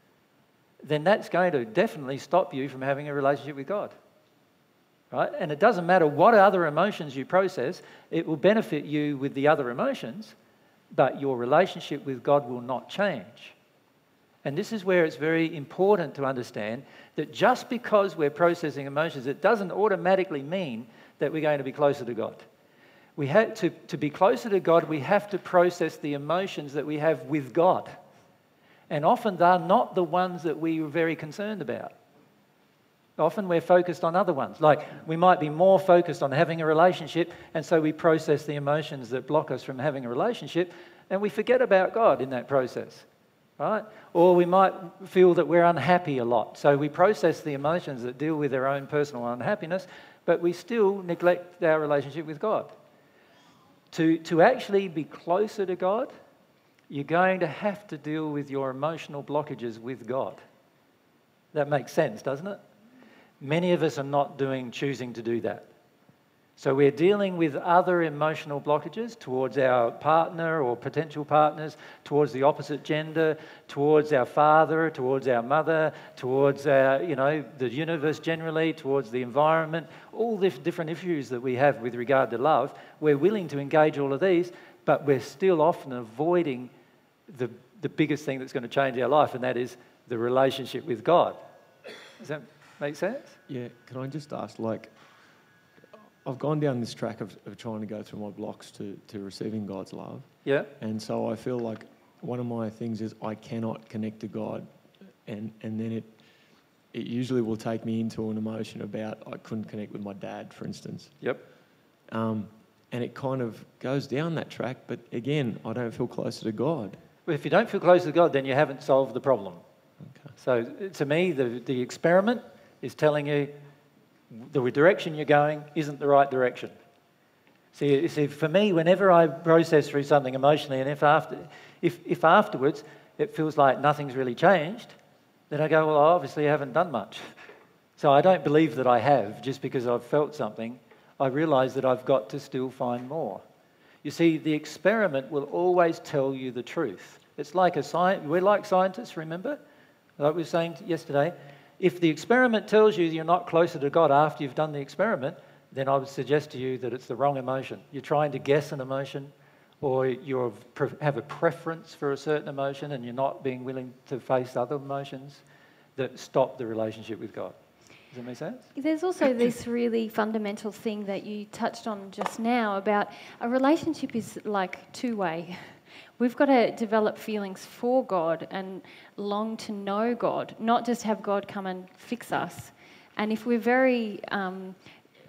then that's going to definitely stop you from having a relationship with God. Right? And it doesn't matter what other emotions you process, it will benefit you with the other emotions, but your relationship with God will not change. And this is where it's very important to understand that just because we're processing emotions, it doesn't automatically mean that we're going to be closer to God. We have to, to be closer to God, we have to process the emotions that we have with God. And often they're not the ones that we are very concerned about. Often we're focused on other ones. Like we might be more focused on having a relationship, and so we process the emotions that block us from having a relationship, and we forget about God in that process. Right? Or we might feel that we're unhappy a lot. So we process the emotions that deal with our own personal unhappiness, but we still neglect our relationship with God. To, to actually be closer to God, you're going to have to deal with your emotional blockages with God. That makes sense, doesn't it? Many of us are not doing, choosing to do that. So we're dealing with other emotional blockages towards our partner or potential partners, towards the opposite gender, towards our father, towards our mother, towards our, you know, the universe generally, towards the environment, all the different issues that we have with regard to love. We're willing to engage all of these, but we're still often avoiding the, the biggest thing that's going to change our life, and that is the relationship with God. Does that make sense? Yeah, can I just ask, like, I've gone down this track of, of trying to go through my blocks to, to receiving God's love. Yeah. And so I feel like one of my things is I cannot connect to God, and, and then it it usually will take me into an emotion about I couldn't connect with my dad, for instance. Yep. Um, and it kind of goes down that track, but again, I don't feel closer to God. Well, if you don't feel close to God, then you haven't solved the problem. Okay. So to me, the, the experiment is telling you the direction you're going isn't the right direction. See, see, for me, whenever I process through something emotionally, and if after, if, if afterwards it feels like nothing's really changed, then I go, well, obviously I haven't done much. So I don't believe that I have just because I've felt something. I realise that I've got to still find more. You see, the experiment will always tell you the truth. It's like a science. We're like scientists, remember? Like we were saying yesterday. If the experiment tells you you're not closer to God after you've done the experiment, then I would suggest to you that it's the wrong emotion. You're trying to guess an emotion, or you have a preference for a certain emotion and you're not being willing to face other emotions that stop the relationship with God. Does that make sense? There's also this really fundamental thing that you touched on just now about a relationship is like two-way. We've got to develop feelings for God and long to know God, not just have God come and fix us. And if we're very um,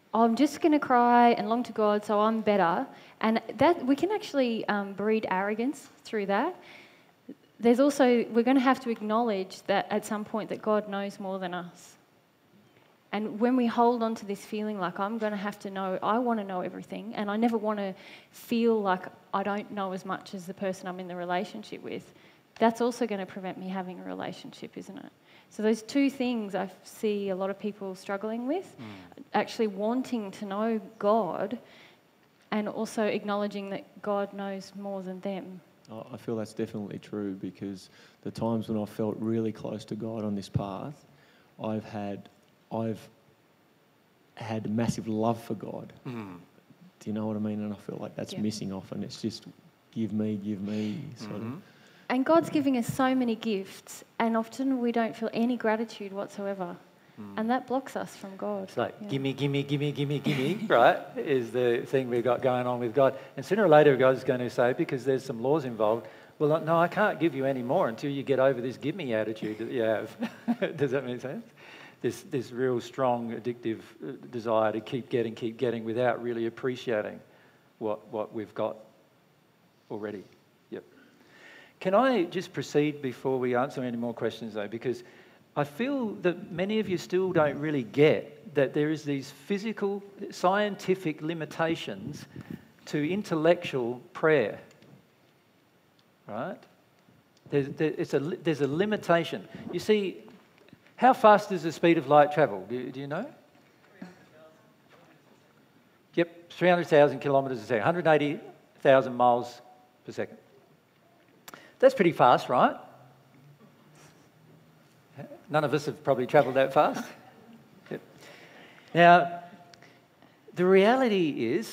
I'm just going to cry and long to God, so I'm better. And that we can actually um, breed arrogance through that. There's also, we're going to have to acknowledge that at some point that God knows more than us. And when we hold on to this feeling like I'm going to have to know, I want to know everything, and I never want to feel like I don't know as much as the person I'm in the relationship with, that's also going to prevent me having a relationship, isn't it? So those two things I see a lot of people struggling with, mm. actually wanting to know God and also acknowledging that God knows more than them. I feel that's definitely true, because the times when I felt really close to God on this path, I've had I've had massive love for God. Mm. Do you know what I mean? And I feel like that's yeah. missing often. It's just give me, give me. Sort mm-hmm. of. And God's giving us so many gifts, and often we don't feel any gratitude whatsoever. Mm. And that blocks us from God. It's like, yeah. gimme, gimme, gimme, gimme, gimme, right, is the thing we've got going on with God. And sooner or later, God's going to say, because there's some laws involved, well, no, I can't give you any more until you get over this gimme attitude that you have. Does that make sense? This, this real strong, addictive desire to keep getting, keep getting without really appreciating what, what we've got already. Yep. Can I just proceed before we answer any more questions, though? Because I feel that many of you still don't really get that there is these physical, scientific limitations to intellectual prayer, right? There's, there, it's a, there's a limitation. You see, how fast does the speed of light travel? Do, do you know? Yep, three hundred thousand kilometres a second, one hundred eighty thousand miles per second. That's pretty fast, right? None of us have probably travelled that fast. Yep. Now, the reality is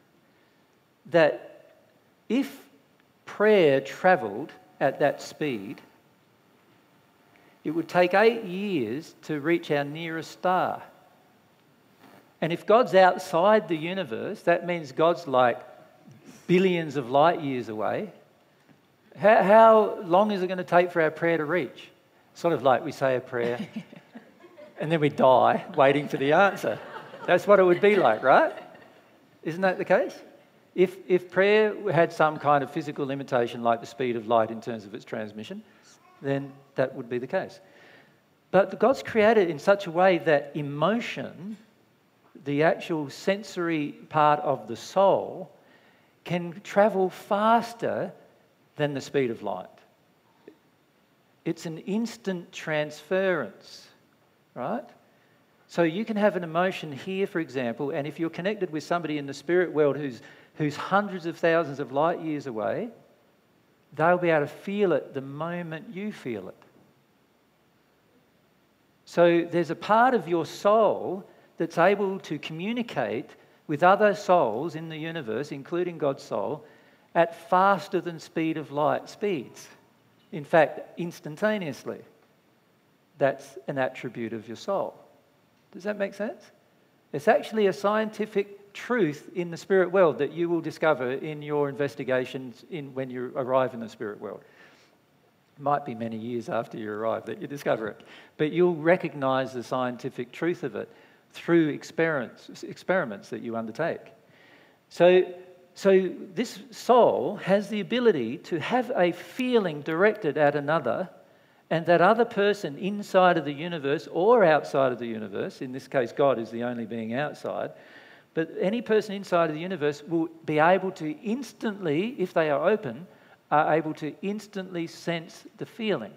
that if prayer travelled at that speed, it would take eight years to reach our nearest star. And if God's outside the universe, that means God's like billions of light years away. How, how long is it going to take for our prayer to reach? Sort of like we say a prayer and then we die waiting for the answer. That's what it would be like, right? Isn't that the case? If, if prayer had some kind of physical limitation like the speed of light in terms of its transmission, then that would be the case. But God's created in such a way that emotion, the actual sensory part of the soul, can travel faster than the speed of light. It's an instant transference, right? So you can have an emotion here, for example, and if you're connected with somebody in the spirit world who's, who's hundreds of thousands of light years away, they'll be able to feel it the moment you feel it. So there's a part of your soul that's able to communicate with other souls in the universe, including God's soul, at faster than speed of light speeds. In fact, instantaneously. That's an attribute of your soul. Does that make sense? It's actually a scientific truth in the spirit world that you will discover in your investigations in when you arrive in the spirit world. It might be many years after you arrive that you discover it. But you'll recognise the scientific truth of it through experiments, experiments that you undertake. So, so this soul has the ability to have a feeling directed at another, and that other person inside of the universe or outside of the universe, in this case God is the only being outside, but any person inside of the universe will be able to instantly, if they are open, are able to instantly sense the feeling.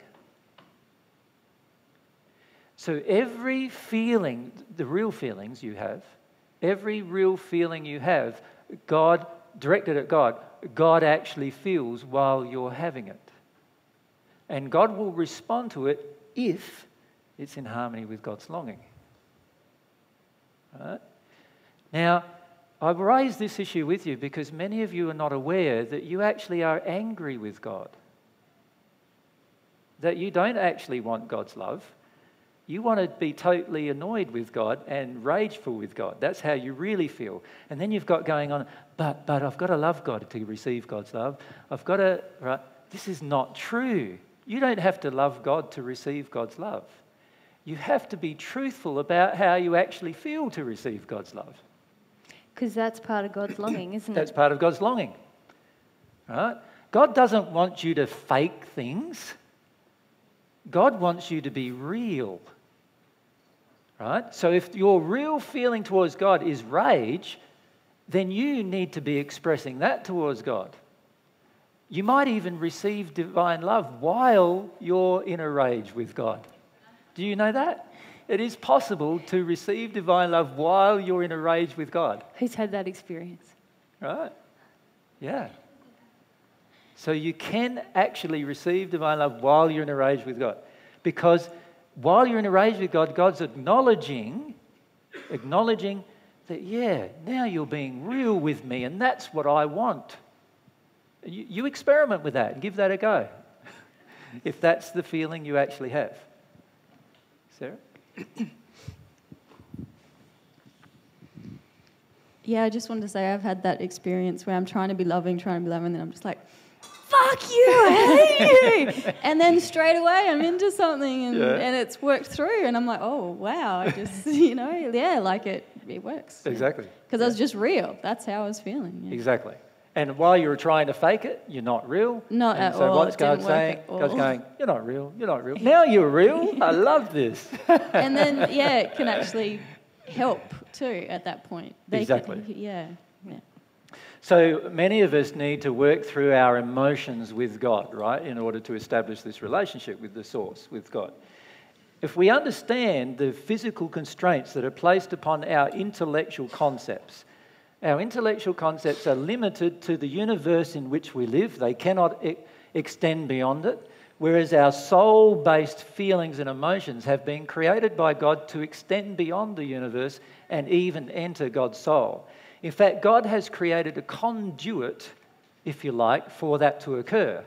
So every feeling, the real feelings you have, every real feeling you have, God, directed at God, God actually feels while you're having it. And God will respond to it if it's in harmony with God's longing. Right? Now, I've raised this issue with you because many of you are not aware that you actually are angry with God. That you don't actually want God's love. You want to be totally annoyed with God and rageful with God. That's how you really feel. And then you've got going on, but but I've got to love God to receive God's love. I've got to, right? This is not true. You don't have to love God to receive God's love. you have to be truthful about how you actually feel to receive God's love. Because that's part of God's longing, isn't That's it? part of God's longing. Right? God doesn't want you to fake things. God wants you to be real. Right? So if your real feeling towards God is rage, then you need to be expressing that towards God. You might even receive divine love while you're in a rage with God. Do you know that? It is possible to receive divine love while you're in a rage with God. Who's had that experience? Right? Yeah. So you can actually receive divine love while you're in a rage with God. Because while you're in a rage with God, God's acknowledging, acknowledging that, yeah, now you're being real with me and that's what I want. You, you experiment with that and give that a go. If that's the feeling you actually have. Sarah? Yeah, I just wanted to say I've had that experience where I'm trying to be loving, trying to be loving, and then I'm just like, fuck you, I hate you. And then straight away I'm into something and, Yeah. and it's worked through and I'm like, oh, wow, I just, you know, yeah, like it, it works. Exactly. Because yeah. I was just real. That's how I was feeling. Yeah. Exactly. And while you were trying to fake it, you're not real. Not and at so all. what's It God didn't work saying? at all. God's going, you're not real, you're not real. Now you're real. I love this. And then, yeah, it can actually help too at that point. They Exactly. Can, yeah, yeah. So many of us need to work through our emotions with God, right, in order to establish this relationship with the source, with God. If we understand the physical constraints that are placed upon our intellectual concepts, our intellectual concepts are limited to the universe in which we live. They cannot e- extend beyond it. Whereas our soul-based feelings and emotions have been created by God to extend beyond the universe and even enter God's soul. In fact, God has created a conduit, if you like, for that to occur.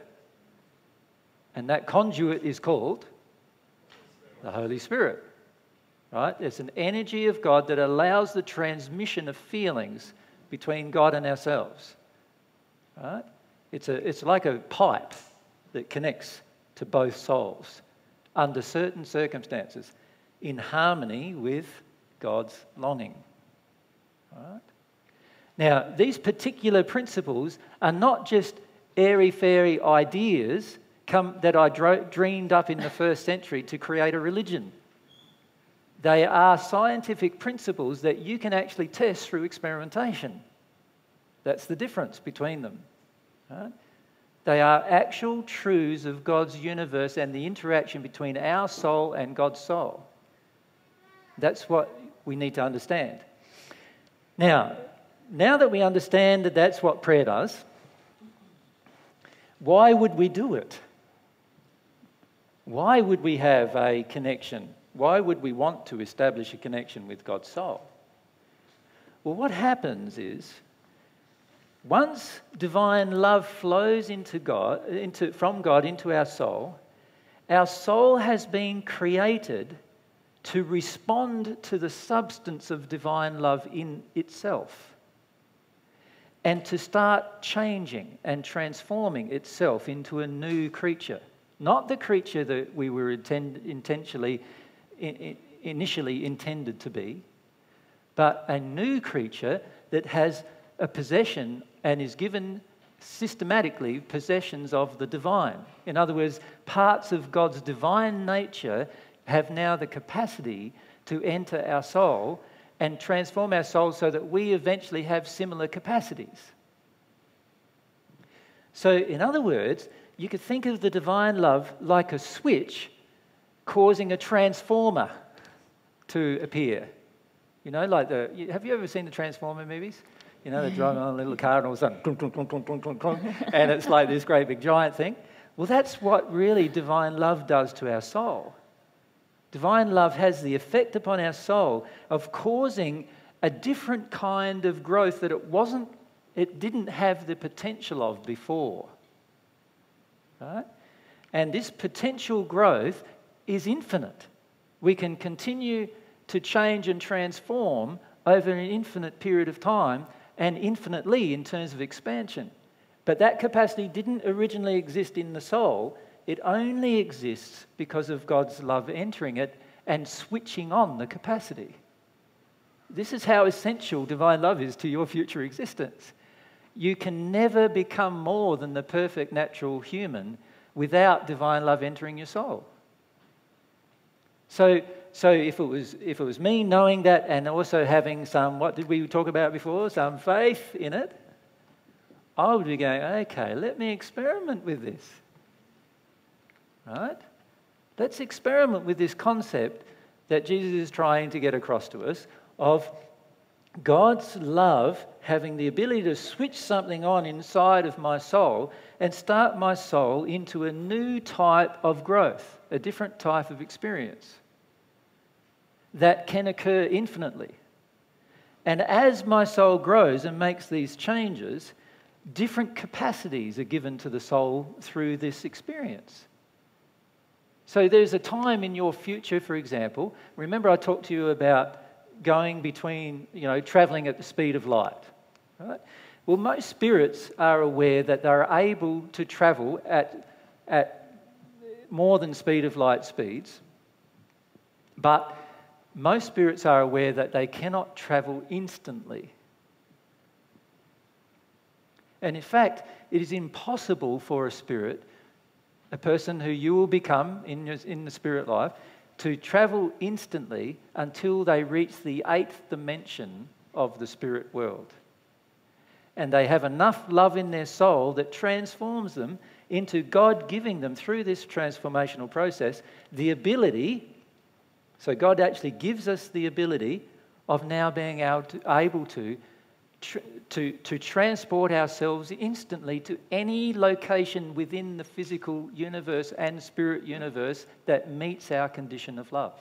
And that conduit is called the Holy Spirit. Right? It's an energy of God that allows the transmission of feelings between God and ourselves. Right? It's a, it's like a pipe that connects to both souls under certain circumstances in harmony with God's longing. Right? Now, these particular principles are not just airy-fairy ideas come, that I dro- dreamed up in the first century to create a religion. They are scientific principles that you can actually test through experimentation. That's the difference between them. Right? They are actual truths of God's universe and the interaction between our soul and God's soul. That's what we need to understand. Now, now that we understand that that's what prayer does, why would we do it? Why would we have a connection? Why would we want to establish a connection with God's soul? Well, what happens is, once divine love flows into God, into, from God into our soul, our soul has been created to respond to the substance of divine love in itself and to start changing and transforming itself into a new creature. Not the creature that we were intend, intentionally, in, in, initially intended to be, but a new creature that has a possession and is given systematically possessions of the divine. In other words, parts of God's divine nature have now the capacity to enter our soul and transform our soul so that we eventually have similar capacities. So, in other words, you could think of the divine love like a switch causing a transformer to appear. You know, like the... Have you ever seen the Transformer movies? You know, they're driving on a little car and all of a sudden, clunk, clunk, clunk, clunk, clunk, clunk, and it's like this great big giant thing. Well, that's what really divine love does to our soul. Divine love has the effect upon our soul of causing a different kind of growth that it wasn't, it didn't have the potential of before. Right? And this potential growth is infinite. We can continue to change and transform over an infinite period of time and infinitely in terms of expansion. But that capacity didn't originally exist in the soul. It only exists because of God's love entering it and switching on the capacity. This is how essential divine love is to your future existence. You can never become more than the perfect natural human without divine love entering your soul. So, so if it was if it was me knowing that and also having some, what did we talk about before, some faith in it, I would be going, okay, let me experiment with this. Right? Let's experiment with this concept that Jesus is trying to get across to us of God's love having the ability to switch something on inside of my soul and start my soul into a new type of growth, a different type of experience that can occur infinitely. And as my soul grows and makes these changes, different capacities are given to the soul through this experience. So there's a time in your future, for example, remember I talked to you about going between, you know, travelling at the speed of light, right? Well, most spirits are aware that they're able to travel at, at more than speed of light speeds, but most spirits are aware that they cannot travel instantly. And in fact, it is impossible for a spirit, a person who you will become in, your, in the spirit life, to travel instantly until they reach the eighth dimension of the spirit world. And they have enough love in their soul that transforms them into God giving them, through this transformational process, the ability. So God actually gives us the ability of now being able to, able to, to, to transport ourselves instantly to any location within the physical universe and spirit universe that meets our condition of love.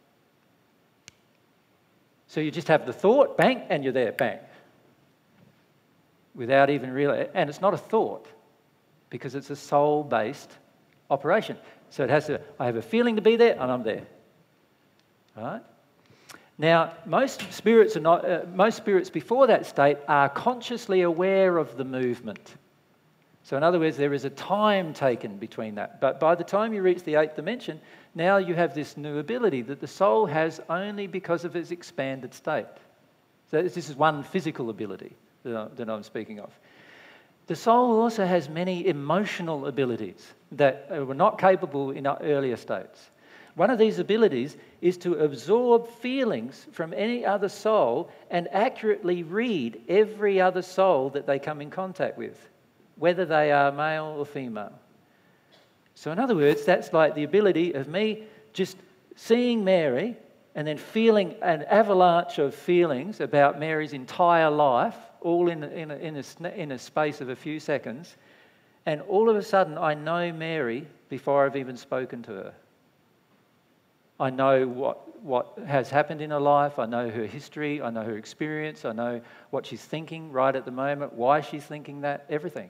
So you just have the thought, bang, and you're there, bang. Without even realizing, and it's not a thought, because it's a soul-based operation. So it has to, I have a feeling to be there, and I'm there. Right? Now, most spirits are not. Uh, most spirits before that state are consciously aware of the movement. So, in other words, there is a time taken between that. But by the time you reach the eighth dimension, now you have this new ability that the soul has only because of its expanded state. So, this is one physical ability that, I, that I'm speaking of. The soul also has many emotional abilities that were not capable in earlier states. One of these abilities is to absorb feelings from any other soul and accurately read every other soul that they come in contact with, whether they are male or female. So in other words, that's like the ability of me just seeing Mary and then feeling an avalanche of feelings about Mary's entire life, all in, in, a, in, a, in a space of a few seconds, and all of a sudden I know Mary before I've even spoken to her. I know what, what has happened in her life, I know her history, I know her experience, I know what she's thinking right at the moment, why she's thinking that, everything.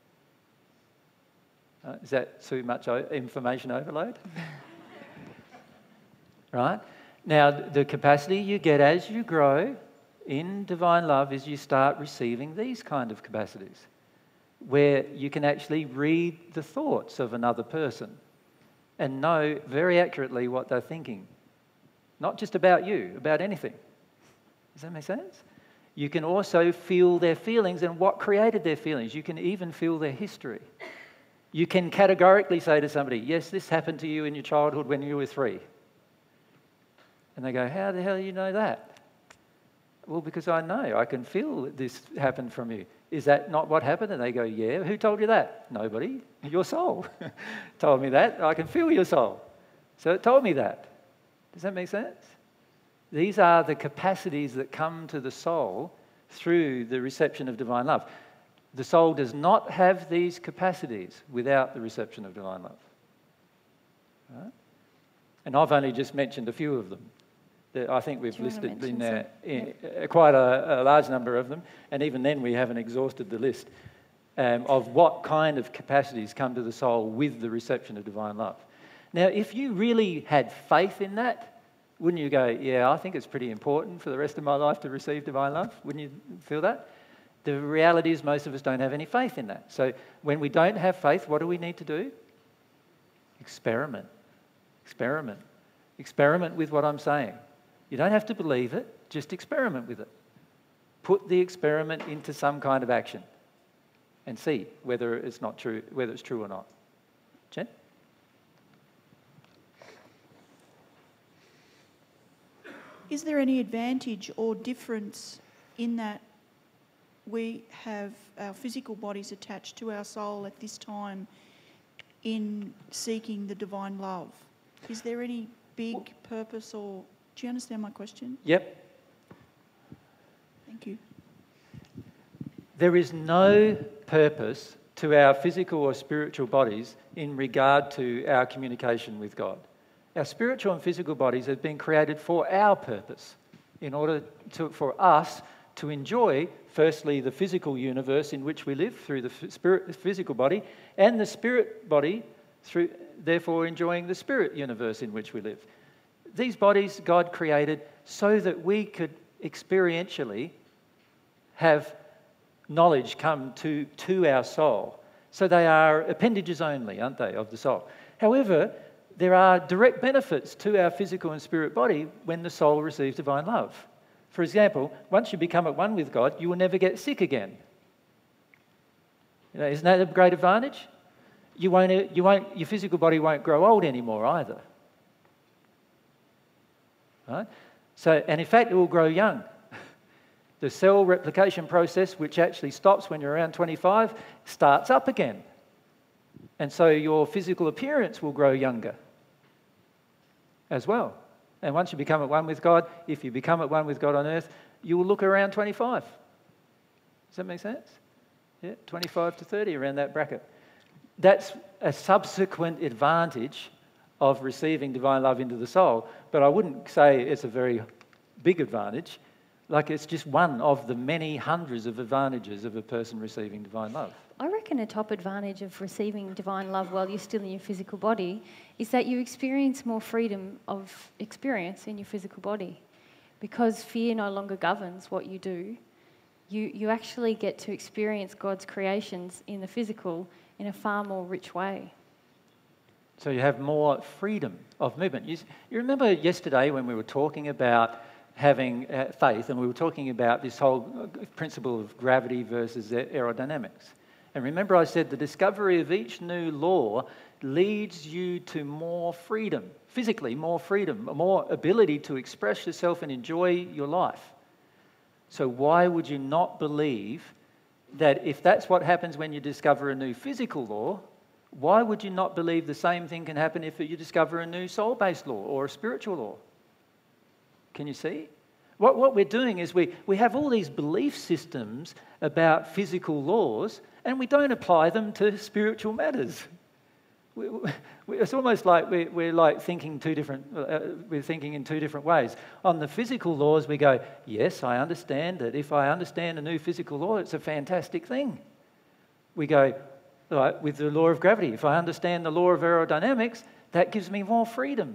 Uh, is that too much information overload? Right? Now, the capacity you get as you grow in divine love is you start receiving these kind of capacities, where you can actually read the thoughts of another person and know very accurately what they're thinking. Not just about you, about anything. Does that make sense? You can also feel their feelings and what created their feelings. You can even feel their history. You can categorically say to somebody, yes, this happened to you in your childhood when you were three. And they go, how the hell do you know that? Well, because I know, I can feel that this happened from you. Is that not what happened? And they go, yeah. Who told you that? Nobody. Your soul told me that. I can feel your soul. So it told me that. Does that make sense? These are the capacities that come to the soul through the reception of divine love. The soul does not have these capacities without the reception of divine love. Right? And I've only just mentioned a few of them. I think we've listed in there in, uh, quite a, a large number of them, and even then we haven't exhausted the list um, of what kind of capacities come to the soul with the reception of divine love. Now, if you really had faith in that, wouldn't you go, yeah, I think it's pretty important for the rest of my life to receive divine love? Wouldn't you feel that? The reality is most of us don't have any faith in that. So when we don't have faith, what do we need to do? Experiment. Experiment. Experiment with what I'm saying. You don't have to believe it, just experiment with it. Put the experiment into some kind of action and see whether it's not true, whether it's true or not. Jen? Is there any advantage or difference in that we have our physical bodies attached to our soul at this time in seeking the divine love? Is there any big purpose, or do you understand my question? Yep. Thank you. There is no purpose to our physical or spiritual bodies in regard to our communication with God. Our spiritual and physical bodies have been created for our purpose, in order to, for us to enjoy, firstly, the physical universe in which we live through the spirit, physical body, and the spirit body, through, therefore enjoying the spirit universe in which we live. These bodies God created so that we could experientially have knowledge come to, to our soul. So they are appendages only, aren't they, of the soul? However, there are direct benefits to our physical and spirit body when the soul receives divine love. For example, once you become at one with God, you will never get sick again. You know, isn't that a great advantage? You won't, you won't, your physical body won't grow old anymore either. Right? So, and in fact, it will grow young. The cell replication process, which actually stops when you're around twenty-five, starts up again. And so your physical appearance will grow younger as well. And once you become at one with God, if you become at one with God on earth, you will look around twenty-five. Does that make sense? Yeah, twenty-five to thirty, around that bracket. That's a subsequent advantage of receiving divine love into the soul, but I wouldn't say it's a very big advantage. Like, it's just one of the many hundreds of advantages of a person receiving divine love. I reckon a top advantage of receiving divine love while you're still in your physical body is that you experience more freedom of experience in your physical body. Because fear no longer governs what you do, you, you actually get to experience God's creations in the physical in a far more rich way. So you have more freedom of movement. You, you remember yesterday when we were talking about having uh, faith, and we were talking about this whole principle of gravity versus aerodynamics. And remember I said the discovery of each new law leads you to more freedom, physically more freedom, more ability to express yourself and enjoy your life. So why would you not believe that if that's what happens when you discover a new physical law, why would you not believe the same thing can happen if you discover a new soul-based law or a spiritual law? Can you see? What, what we're doing is we, we have all these belief systems about physical laws, and we don't apply them to spiritual matters. We, we, it's almost like we're, we're like thinking two different. Uh, we're thinking in two different ways. On the physical laws, we go, yes, I understand that. If I understand a new physical law, it's a fantastic thing. We go, right, with the law of gravity. If I understand the law of aerodynamics, that gives me more freedom.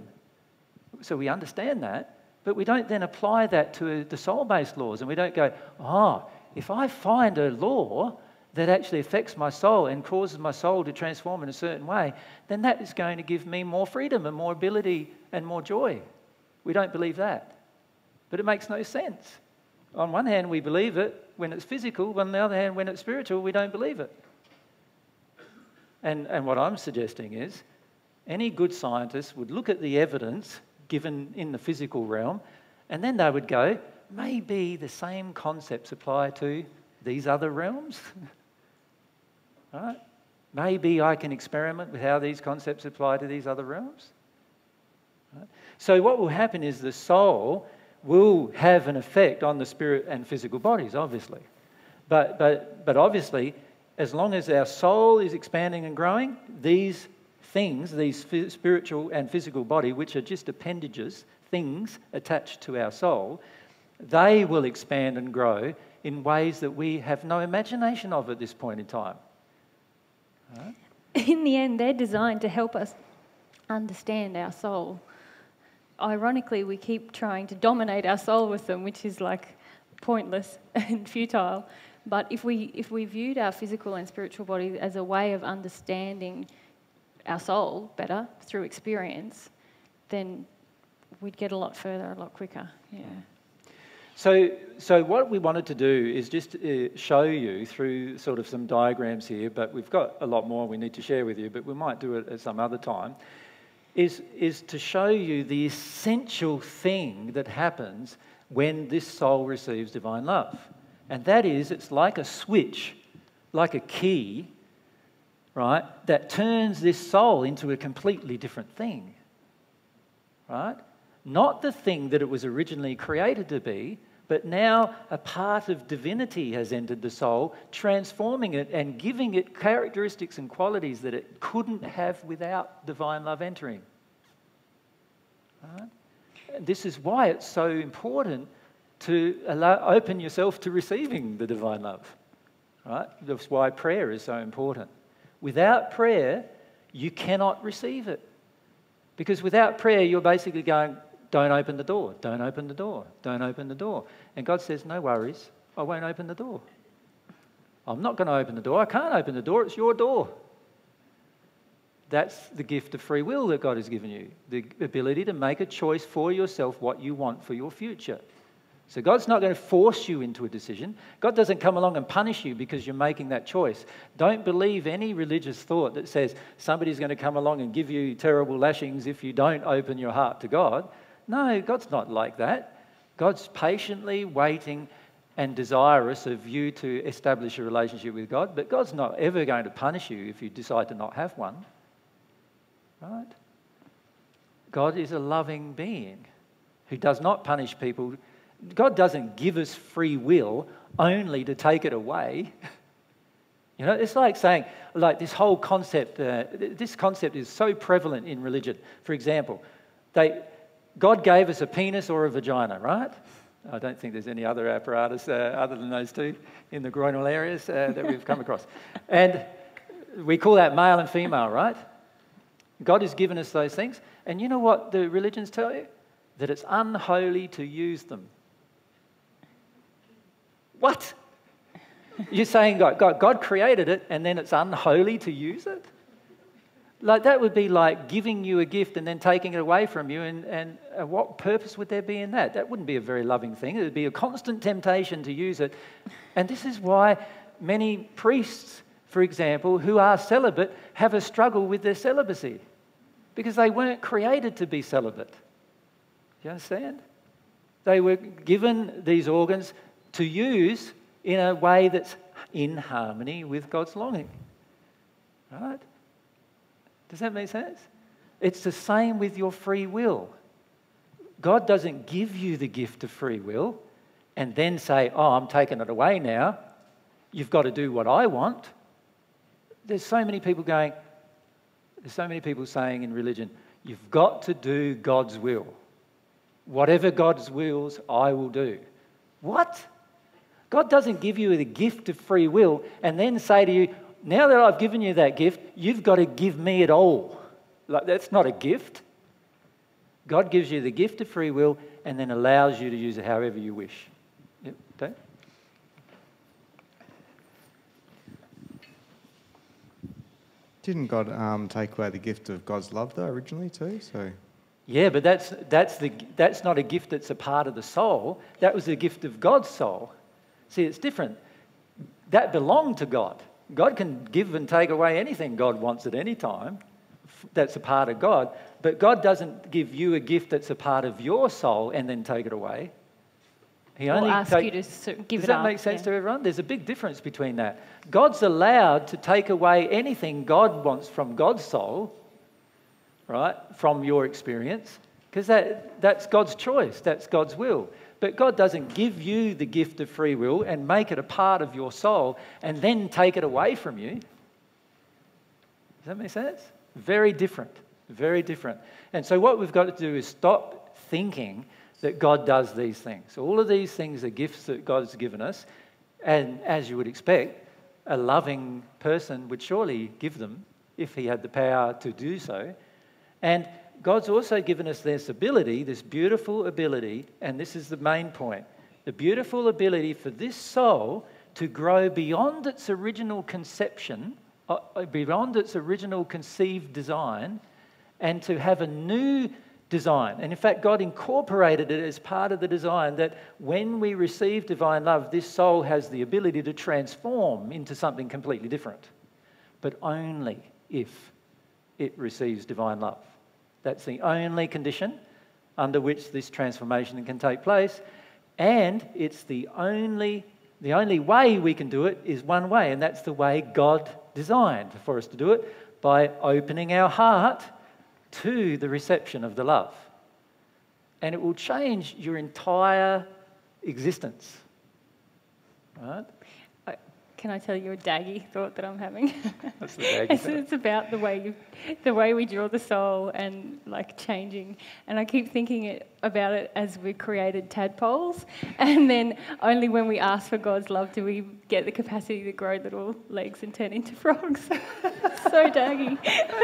So we understand that. But we don't then apply that to the soul-based laws, and we don't go, oh, if I find a law that actually affects my soul and causes my soul to transform in a certain way, then that is going to give me more freedom and more ability and more joy. We don't believe that. But it makes no sense. On one hand, we believe it when it's physical, but on the other hand, when it's spiritual, we don't believe it. And, and what I'm suggesting is any good scientist would look at the evidence given in the physical realm, and then they would go, maybe the same concepts apply to these other realms. Right? Maybe I can experiment with how these concepts apply to these other realms. Right? So what will happen is the soul will have an effect on the spirit and physical bodies, obviously. But, but, but obviously, as long as our soul is expanding and growing, these things, these spiritual and physical body, which are just appendages, things attached to our soul, they will expand and grow in ways that we have no imagination of at this point in time. Right? In the end, they're designed to help us understand our soul. Ironically, we keep trying to dominate our soul with them, which is like pointless and futile. But if we if we viewed our physical and spiritual body as a way of understanding our soul better through experience, then we'd get a lot further, a lot quicker. Yeah. So, so what we wanted to do is just uh, show you through sort of some diagrams here, but we've got a lot more we need to share with you, but we might do it at some other time, is, is to show you the essential thing that happens when this soul receives divine love. And that is, it's like a switch, like a key, right, that turns this soul into a completely different thing, right? Not the thing that it was originally created to be, but now a part of divinity has entered the soul, transforming it and giving it characteristics and qualities that it couldn't have without divine love entering. Right? And this is why it's so important to allow, open yourself to receiving the divine love. Right? That's why prayer is so important. Without prayer, you cannot receive it. Because without prayer, you're basically going, don't open the door, don't open the door, don't open the door. And God says, no worries, I won't open the door. I'm not going to open the door. I can't open the door. It's your door. That's the gift of free will that God has given you, the ability to make a choice for yourself what you want for your future. So God's not going to force you into a decision. God doesn't come along and punish you because you're making that choice. Don't believe any religious thought that says somebody's going to come along and give you terrible lashings if you don't open your heart to God. No, God's not like that. God's patiently waiting and desirous of you to establish a relationship with God, but God's not ever going to punish you if you decide to not have one. Right? God is a loving being who does not punish people. God doesn't give us free will only to take it away. You know, it's like saying, like this whole concept, uh, this concept is so prevalent in religion. For example, they, God gave us a penis or a vagina, right? I don't think there's any other apparatus uh, other than those two in the groinal areas uh, that we've come across. And we call that male and female, right? God has given us those things. And you know what the religions tell you? That it's unholy to use them. What? You're saying God, God, God created it and then it's unholy to use it? Like that would be like giving you a gift and then taking it away from you, and, and uh, what purpose would there be in that? That wouldn't be a very loving thing. It would be a constant temptation to use it. And this is why many priests, for example, who are celibate have a struggle with their celibacy because they weren't created to be celibate. Do you understand? They were given these organs to use in a way that's in harmony with God's longing. Right? Does that make sense? It's the same with your free will. God doesn't give you the gift of free will and then say, oh, I'm taking it away now. You've got to do what I want. There's so many people going, there's so many people saying in religion, you've got to do God's will. Whatever God's wills, I will do. What? God doesn't give you the gift of free will and then say to you, now that I've given you that gift, you've got to give me it all. Like, that's not a gift. God gives you the gift of free will and then allows you to use it however you wish. Yep, Dave? Didn't God um, take away the gift of God's love, though, originally too? So, yeah, but that's, that's, the, that's not a gift that's a part of the soul. That was a gift of God's soul. See, it's different. That belonged to God. God can give and take away anything God wants at any time. That's a part of God. But God doesn't give you a gift that's a part of your soul and then take it away. He Or only ask take, you to give Does it that up, make sense yeah. to everyone? There's a big difference between that. God's allowed to take away anything God wants from God's soul, right, from your experience, because that, that's God's choice, that's God's will. But God doesn't give you the gift of free will and make it a part of your soul and then take it away from you. Does that make sense? Very different, very different. And so what we've got to do is stop thinking that God does these things. All of these things are gifts that God has given us, and as you would expect, a loving person would surely give them if he had the power to do so. And God's also given us this ability, this beautiful ability, and this is the main point, the beautiful ability for this soul to grow beyond its original conception, uh, beyond its original conceived design, and to have a new design. And in fact, God incorporated it as part of the design that when we receive divine love, this soul has the ability to transform into something completely different, but only if it receives divine love. That's the only condition under which this transformation can take place, and it's the only the only way we can do it is one way, and that's the way God designed for us to do it, by opening our heart to the reception of the love. And it will change your entire existence. Right? Can I tell you a daggy thought that I'm having? What's the daggy it's, thought? it's about the way you, the way we draw the soul and like changing. And I keep thinking it, about it as we created tadpoles, and then only when we ask for God's love do we get the capacity to grow little legs and turn into frogs. So daggy.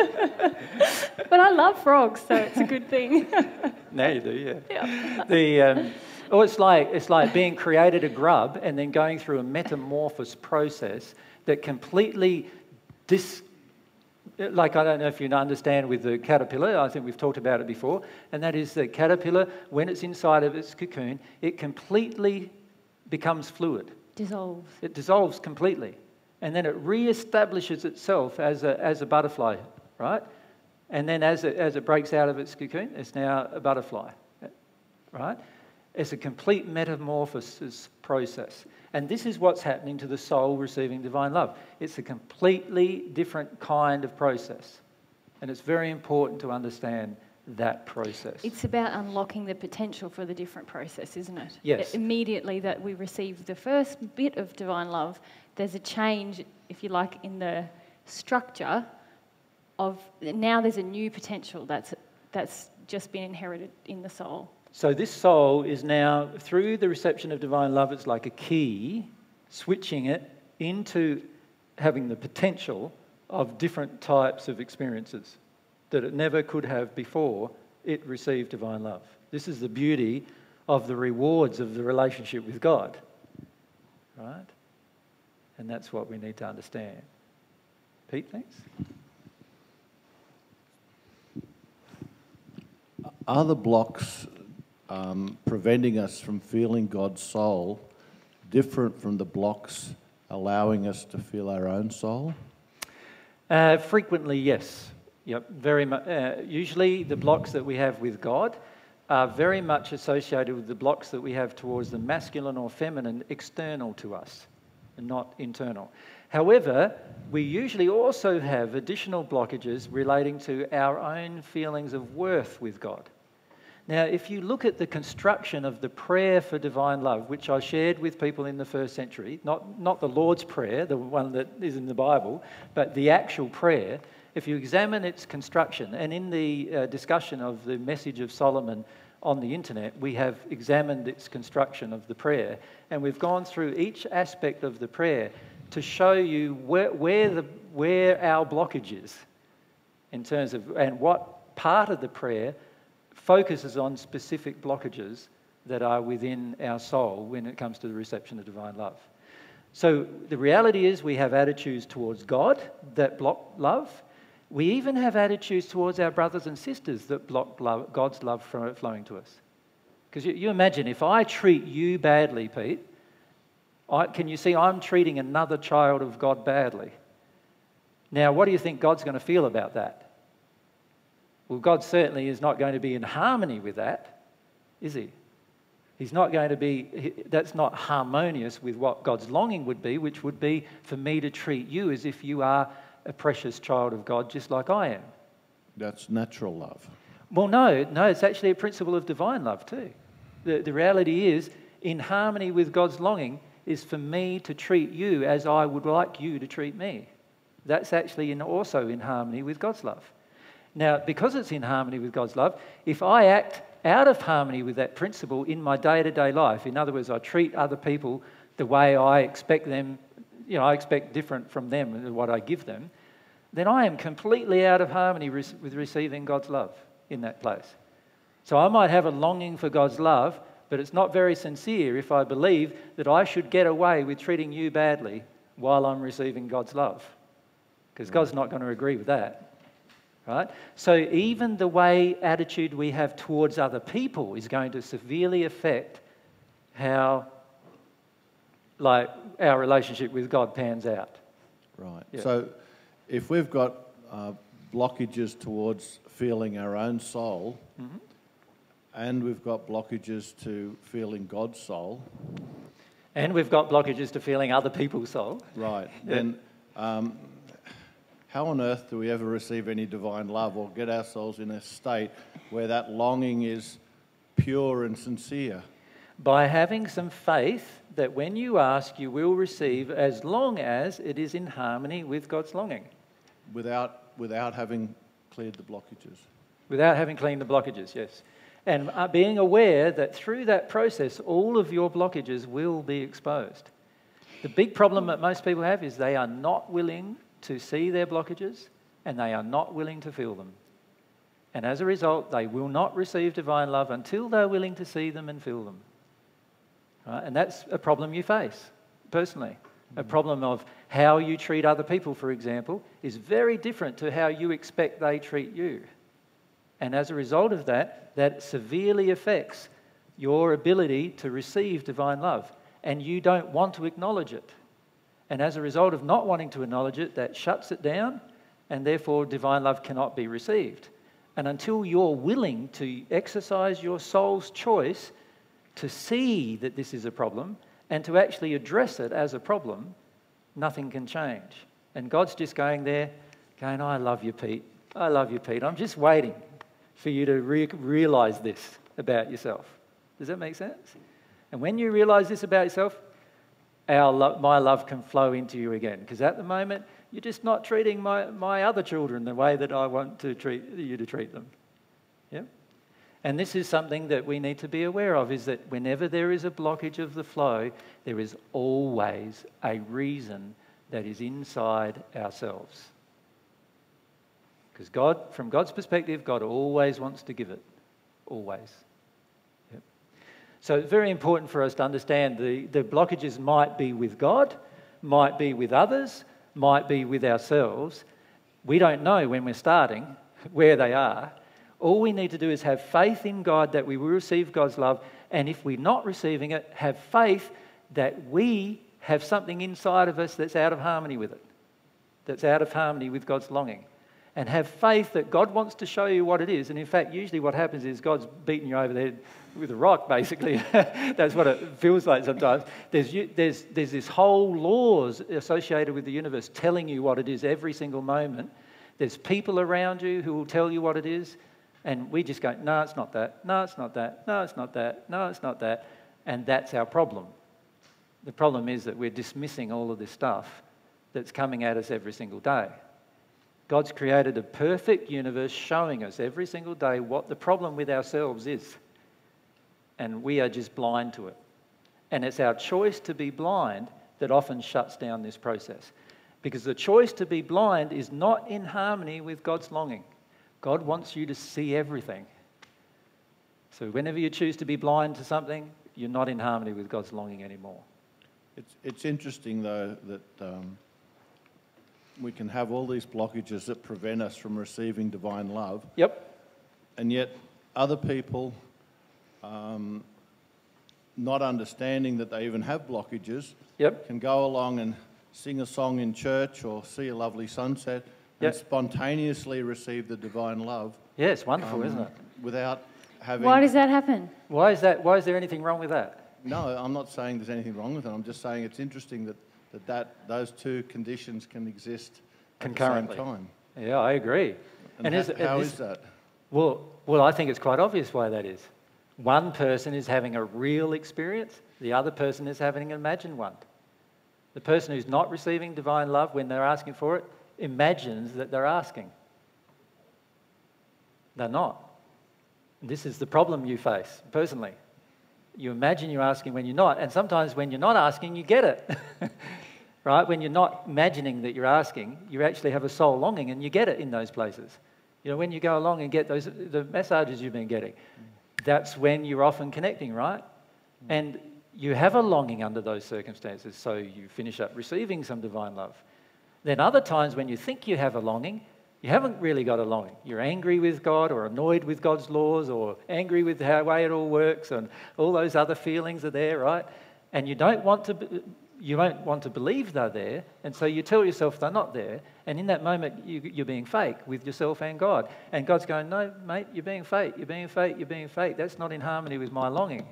But I love frogs, so it's a good thing. Now you do, yeah. Yeah. The um, oh, it's like it's like being created a grub and then going through a metamorphosis process that completely dis. Like, I don't know if you understand with the caterpillar, I think we've talked about it before, and that is the caterpillar, when it's inside of its cocoon, it completely becomes fluid. Dissolves. It dissolves completely. And then it re-establishes itself as a, as a butterfly, right? And then as it, as it breaks out of its cocoon, it's now a butterfly, right? It's a complete metamorphosis process. And this is what's happening to the soul receiving divine love. It's a completely different kind of process. And it's very important to understand that process. It's about unlocking the potential for the different process, isn't it? Yes. Immediately that we receive the first bit of divine love, there's a change, if you like, in the structure of, now there's a new potential that's that's just been inherited in the soul. So this soul is now, through the reception of divine love, it's like a key, switching it into having the potential of different types of experiences that it never could have before it received divine love. This is the beauty of the rewards of the relationship with God, right? And that's what we need to understand. Pete, thanks. Are the blocks um, preventing us from feeling God's soul different from the blocks allowing us to feel our own soul? Uh, frequently, yes. Yep, very much. Uh, usually, the blocks that we have with God are very much associated with the blocks that we have towards the masculine or feminine external to us, and not internal. However, we usually also have additional blockages relating to our own feelings of worth with God. Now, if you look at the construction of the prayer for divine love, which I shared with people in the first century, not, not the Lord's Prayer, the one that is in the Bible, but the actual prayer, if you examine its construction, and in the uh, discussion of the message of Solomon on the internet, we have examined its construction of the prayer, and we've gone through each aspect of the prayer to show you where, where, the, where our blockage is in terms of, and what part of the prayer focuses on specific blockages that are within our soul when it comes to the reception of divine love. So the reality is we have attitudes towards God that block love. We even have attitudes towards our brothers and sisters that block love, God's love from flowing to us. Because you, you imagine, if I treat you badly, Pete, I, can you see I'm treating another child of God badly? Now, what do you think God's going to feel about that? Well, God certainly is not going to be in harmony with that, is he? He's not going to be, that's not harmonious with what God's longing would be, which would be for me to treat you as if you are a precious child of God, just like I am. That's natural love. Well, no, no, it's actually a principle of divine love too. The, the reality is, in harmony with God's longing, is for me to treat you as I would like you to treat me. That's actually in, also in harmony with God's love. Now, because it's in harmony with God's love, if I act out of harmony with that principle in my day-to-day life, in other words, I treat other people the way I expect them, you know, I expect different from them and what I give them, then I am completely out of harmony with receiving God's love in that place. So I might have a longing for God's love, but it's not very sincere if I believe that I should get away with treating you badly while I'm receiving God's love. Because God's not going to agree with that. right? So even the way attitude we have towards other people is going to severely affect how, like, our relationship with God pans out. Right. Yeah. So if we've got uh, blockages towards feeling our own soul, Mm-hmm. and we've got blockages to feeling God's soul, And we've got blockages to feeling other people's soul. right, Yeah. then um, how on earth do we ever receive any divine love or get ourselves in a state where that longing is pure and sincere? By having some faith that when you ask, you will receive, as long as it is in harmony with God's longing. Without, without having cleared the blockages. Without having cleaned the blockages, yes. And uh, being aware that through that process, all of your blockages will be exposed. The big problem that most people have is they are not willing to see their blockages, and they are not willing to feel them. And as a result, they will not receive divine love until they're willing to see them and feel them. Right? And that's a problem you face, personally. A problem of how you treat other people, for example, is very different to how you expect they treat you. And as a result of that, that severely affects your ability to receive divine love. And you don't want to acknowledge it. And as a result of not wanting to acknowledge it, that shuts it down, and therefore divine love cannot be received. And until you're willing to exercise your soul's choice to see that this is a problem and to actually address it as a problem, nothing can change. And God's just going there, going, I love you, Pete. I love you, Pete. I'm just waiting for you to re- realise this about yourself. Does that make sense? And when you realise this about yourself, our lo- my love can flow into you again. Because at the moment, you're just not treating my, my other children the way that I want to treat you to treat them. Yeah? And this is something that we need to be aware of, is that whenever there is a blockage of the flow, there is always a reason that is inside ourselves. Because God, from God's perspective, God always wants to give it. Always. Yep. So it's very important for us to understand the, the blockages might be with God, might be with others, might be with ourselves. We don't know when we're starting where they are. All we need to do is have faith in God that we will receive God's love, and if we're not receiving it, have faith that we have something inside of us that's out of harmony with it, that's out of harmony with God's longing. And have faith that God wants to show you what it is. And in fact, usually what happens is God's beating you over the head with a rock, basically. That's what it feels like sometimes. There's, there's, there's this whole laws associated with the universe telling you what it is every single moment. There's people around you who will tell you what it is. And we just go, no, it's not that. No, it's not that. No, it's not that. No, it's not that. And that's our problem. The problem is that we're dismissing all of this stuff that's coming at us every single day. God's created a perfect universe showing us every single day what the problem with ourselves is. And we are just blind to it. And it's our choice to be blind that often shuts down this process. Because the choice to be blind is not in harmony with God's longing. God wants you to see everything. So whenever you choose to be blind to something, you're not in harmony with God's longing anymore. It's, it's interesting, though, that um, we can have all these blockages that prevent us from receiving divine love. Yep. And yet other people, um, not understanding that they even have blockages, yep. can go along and sing a song in church or see a lovely sunset and yep. spontaneously receive the divine love. Yeah, it's wonderful, um, isn't it? Without having... Why does that happen? Why is that? Why is there anything wrong with that? No, I'm not saying there's anything wrong with it. I'm just saying it's interesting that, that, that those two conditions can exist concurrently. At the same time. Yeah, I agree. And, and how, is, how is, is that? Well, well, I think it's quite obvious why that is. One person is having a real experience, the other person is having an imagined one. The person who's not receiving divine love when they're asking for it imagines that they're asking. They're not. And this is the problem you face, personally. You imagine you're asking when you're not, and sometimes when you're not asking, you get it. Right? When you're not imagining that you're asking, you actually have a soul longing, and you get it in those places. You know, when you go along and get those the massages you've been getting, that's when you're often connecting, right? And you have a longing under those circumstances, so you finish up receiving some divine love. Then other times when you think you have a longing, You haven't really got a longing. You're angry with God or annoyed with God's laws or angry with the way it all works, and all those other feelings are there, right? And you don't want to, you don't want to believe they're there, and so you tell yourself they're not there, and in that moment you, you're being fake with yourself and God. And God's going, no, mate, you're being fake, you're being fake, you're being fake. That's not in harmony with my longing.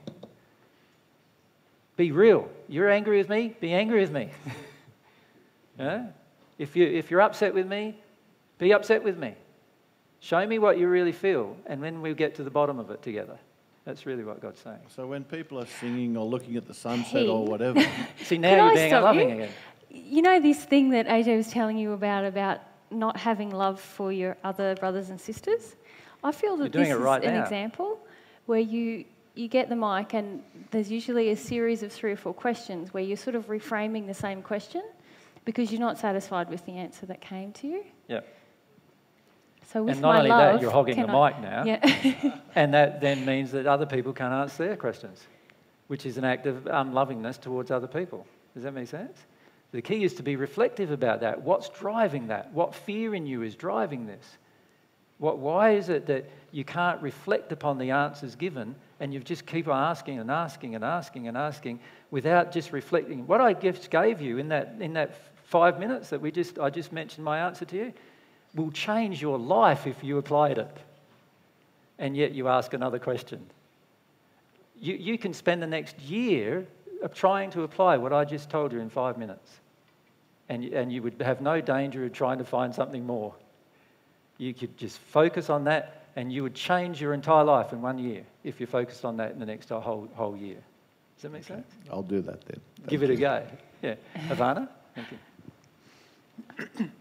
Be real. You're angry with me, be angry with me. Yeah? If you, if you're upset with me, be upset with me. Show me what you really feel, and then we'll get to the bottom of it together. That's really what God's saying. So when people are singing or looking at the sunset Hey. or whatever, See, now Can you're I being stop unloving you? again. You know this thing that A J was telling you about, about not having love for your other brothers and sisters? I feel that You're doing this it is right an now. example where you, you get the mic and there's usually a series of three or four questions where you're sort of reframing the same question because you're not satisfied with the answer that came to you. Yeah. So with And not my only love, that, you're hogging the can I- mic now. Yeah. And that then means that other people can't answer their questions, which is an act of unlovingness towards other people. Does that make sense? The key is to be reflective about that. What's driving that? What fear in you is driving this? What, why is it that you can't reflect upon the answers given and you just keep on asking and asking and asking and asking without just reflecting? What I just gave you in that, in that five minutes that we just, I just mentioned my answer to you will change your life if you applied it. And yet you ask another question. You, you can spend the next year of trying to apply what I just told you in five minutes. And, and you would have no danger of trying to find something more. You could just focus on that and you would change your entire life in one year if you focused on that in the next whole, whole year. Does that make sense? I'll do that then. Thank Give it you. a go. Yeah. Ivana? Thank you.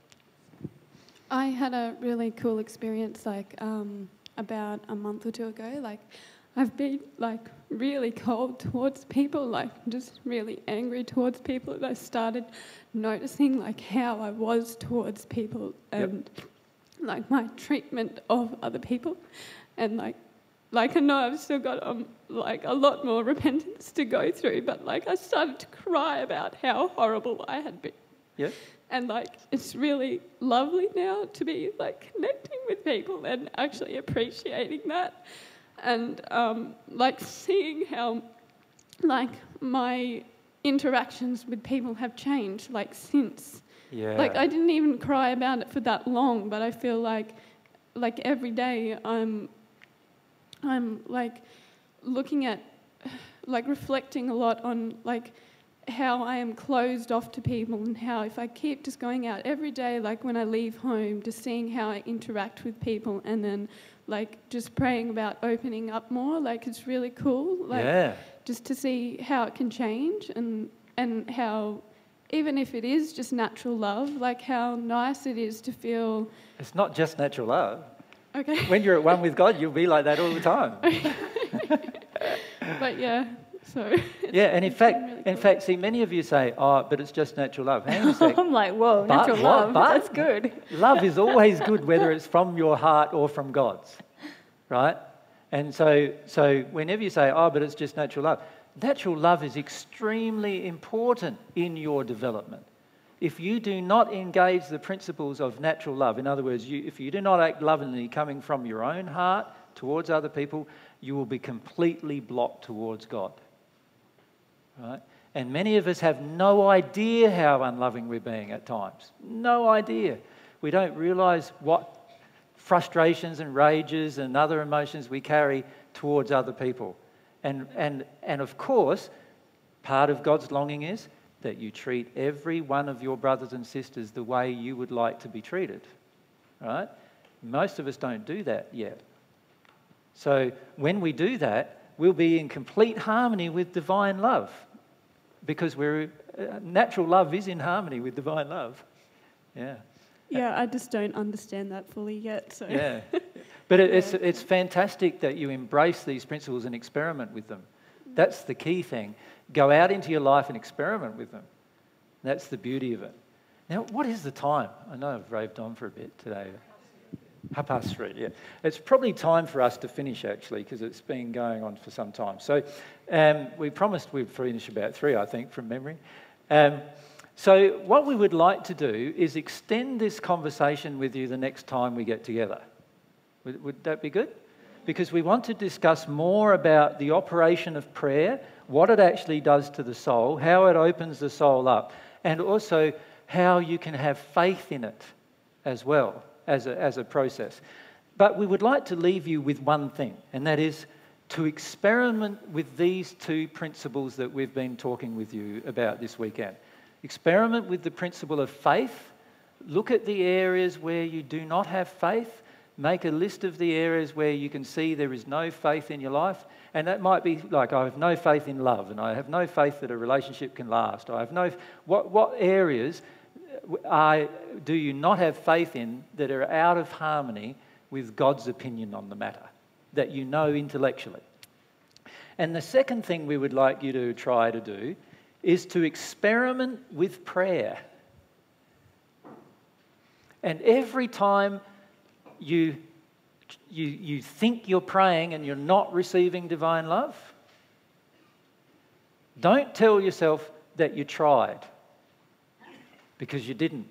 I had a really cool experience like um, about a month or two ago. Like I've been like really cold towards people, like just really angry towards people. And I started noticing like how I was towards people and yep. like my treatment of other people. And like, like I know I've still got um, like a lot more repentance to go through, but like I started to cry about how horrible I had been. Yeah. And, like, it's really lovely now to be, like, connecting with people and actually appreciating that. And, um, like, seeing how, like, my interactions with people have changed, like, since. Yeah. Like, I didn't even cry about it for that long, but I feel like, like, every day I'm, I'm, like, looking at, like, reflecting a lot on, like, how I am closed off to people and how if I keep just going out every day, like when I leave home, just seeing how I interact with people and then like just praying about opening up more, like it's really cool. Like yeah. just to see how it can change and, and how even if it is just natural love, like how nice it is to feel... It's not just natural love. Okay. When you're at one with God, you'll be like that all the time. But yeah... So yeah, and in fact, really cool. in fact, see, many of you say, "Oh, but it's just natural love." Hang on a sec. I'm like, whoa, but, natural what? love. But That's good. Love is always good, whether it's from your heart or from God's, right? And so, so whenever you say, "Oh, but it's just natural love," natural love is extremely important in your development. If you do not engage the principles of natural love, in other words, you, if you do not act lovingly coming from your own heart towards other people, you will be completely blocked towards God. Right? And many of us have no idea how unloving we're being at times. No idea. We don't realise what frustrations and rages and other emotions we carry towards other people. And, and, and of course, part of God's longing is that you treat every one of your brothers and sisters the way you would like to be treated. Right? Most of us don't do that yet. So when we do that, we'll be in complete harmony with divine love. Because we're uh, natural love is in harmony with divine love. Yeah. Yeah, I just don't understand that fully yet. So. Yeah. But it, it's, it's fantastic that you embrace these principles and experiment with them. That's the key thing. Go out into your life and experiment with them. That's the beauty of it. Now, what is the time? I know I've raved on for a bit today. Half past three, yeah. It's probably time for us to finish, actually, because it's been going on for some time. So um, we promised we'd finish about three, I think, from memory. Um, So what we would like to do is extend this conversation with you the next time we get together. Would, would that be good? Because we want to discuss more about the operation of prayer, what it actually does to the soul, how it opens the soul up, and also how you can have faith in it as well as a, as a process. But we would like to leave you with one thing, and that is to experiment with these two principles that we've been talking with you about this weekend. Experiment with the principle of faith. Look at the areas where you do not have faith. Make a list of the areas where you can see there is no faith in your life. And that might be like, I have no faith in love, and I have no faith that a relationship can last. I have no... What, what areas are, do you not have faith in that are out of harmony with God's opinion on the matter, that you know intellectually? And the second thing we would like you to try to do is to experiment with prayer. And every time you, you, you think you're praying and you're not receiving divine love, don't tell yourself that you tried, because you didn't.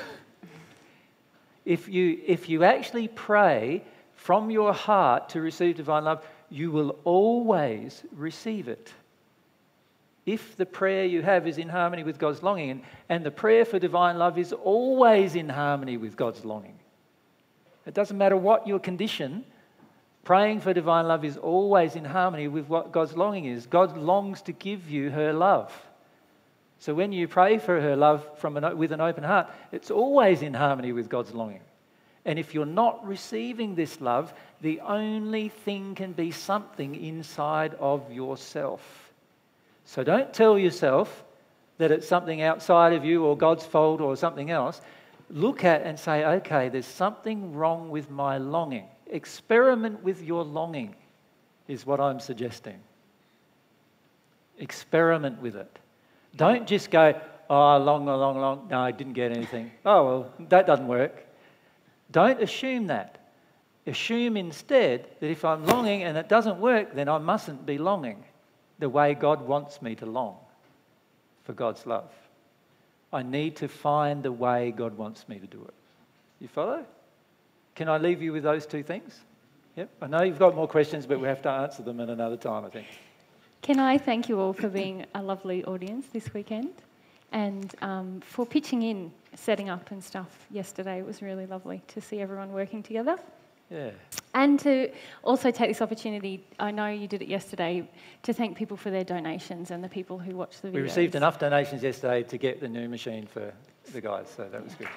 If you, if you actually pray from your heart to receive divine love, you will always receive it. If the prayer you have is in harmony with God's longing, and, and the prayer for divine love is always in harmony with God's longing. It doesn't matter what your condition, praying for divine love is always in harmony with what God's longing is. God longs to give you her love. So when you pray for her love from an, with an open heart, it's always in harmony with God's longing. And if you're not receiving this love, the only thing can be something inside of yourself. So don't tell yourself that it's something outside of you or God's fault or something else. Look at and say, okay, there's something wrong with my longing. Experiment with your longing is what I'm suggesting. Experiment with it. Don't just go, oh, long, long, long, no, I didn't get anything. Oh, well, that doesn't work. Don't assume that. Assume instead that if I'm longing and it doesn't work, then I mustn't be longing the way God wants me to long for God's love. I need to find the way God wants me to do it. You follow? Can I leave you with those two things? Yep. I know you've got more questions, but we have to answer them at another time, I think. Can I thank you all for being a lovely audience this weekend, and um, for pitching in, setting up and stuff yesterday. It was really lovely to see everyone working together. Yeah. And to also take this opportunity, I know you did it yesterday, to thank people for their donations and the people who watched the videos. We received enough donations yesterday to get the new machine for the guys, so that was good.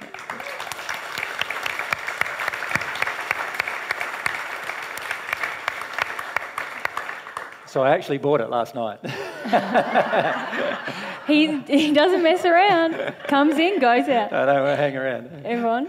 So I actually bought it last night. he, he doesn't mess around. Comes in, goes out. I don't want to hang around. Everyone?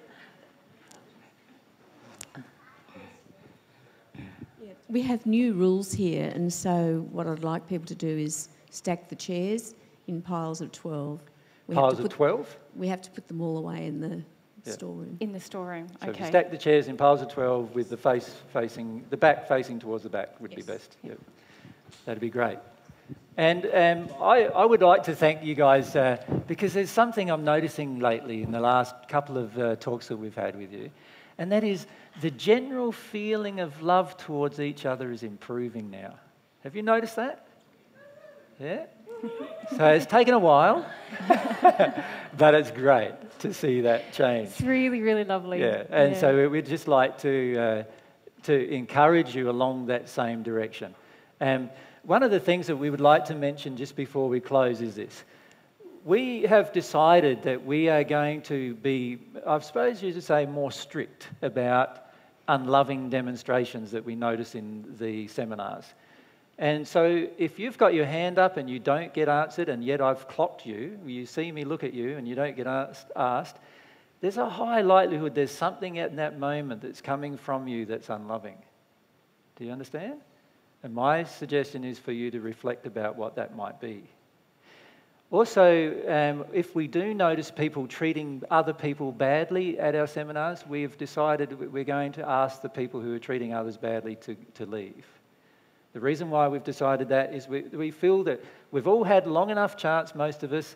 We have new rules here, and so what I'd like people to do is stack the chairs in piles of twelve. We piles have to of put, twelve? We have to put them all away in the Yeah. storeroom. In the storeroom, so okay. if you stack the chairs in piles of twelve with the face facing, the back facing towards the back would Yes. be best. Yep. That'd be great. And um, I, I would like to thank you guys uh, because there's something I'm noticing lately in the last couple of uh, talks that we've had with you, and that is the general feeling of love towards each other is improving now. Have you noticed that? Yeah? So it's taken a while, but it's great to see that change. It's really, really lovely. Yeah, and yeah. so we'd just like to uh, to encourage you along that same direction. Um, one of the things that we would like to mention just before we close is this. We have decided that we are going to be, I suppose you should say, more strict about unloving demonstrations that we notice in the seminars. And so if you've got your hand up and you don't get answered, and yet I've clocked you, you see me look at you and you don't get asked, asked, there's a high likelihood there's something at that moment that's coming from you that's unloving. Do you understand? And my suggestion is for you to reflect about what that might be. Also, um, if we do notice people treating other people badly at our seminars, we've decided we're going to ask the people who are treating others badly to, to leave. The reason why we've decided that is we, we feel that we've all had long enough chance, most of us,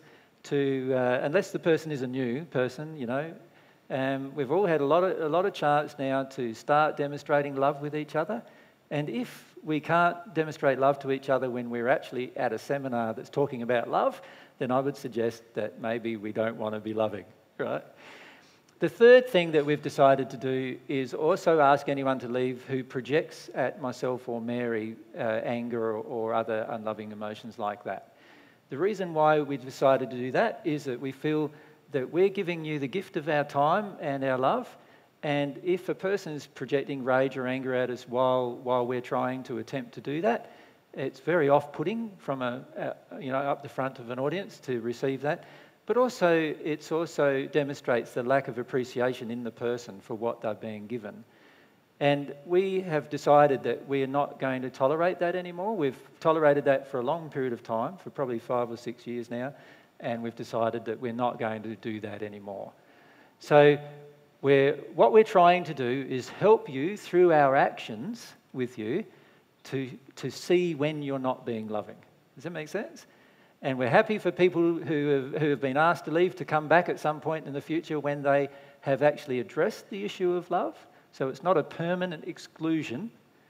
to, uh, unless the person is a new person, you know, um, we've all had a lot of a lot of chance now to start demonstrating love with each other. And if we can't demonstrate love to each other when we're actually at a seminar that's talking about love, then I would suggest that maybe we don't want to be loving, right? The third thing that we've decided to do is also ask anyone to leave who projects at myself or Mary uh, anger or, or other unloving emotions like that. The reason why we decided to do that is that we feel that we're giving you the gift of our time and our love, and if a person is projecting rage or anger at us while while we're trying to attempt to do that, it's very off-putting from a, a you know up the front of an audience to receive that. But also, it also demonstrates the lack of appreciation in the person for what they're being given. And we have decided that we are not going to tolerate that anymore. We've tolerated that for a long period of time, for probably five or six years now, and we've decided that we're not going to do that anymore. So we're, what we're trying to do is help you through our actions with you to, to see when you're not being loving. Does that make sense? And we're happy for people who have, who have been asked to leave to come back at some point in the future when they have actually addressed the issue of love. So it's not a permanent exclusion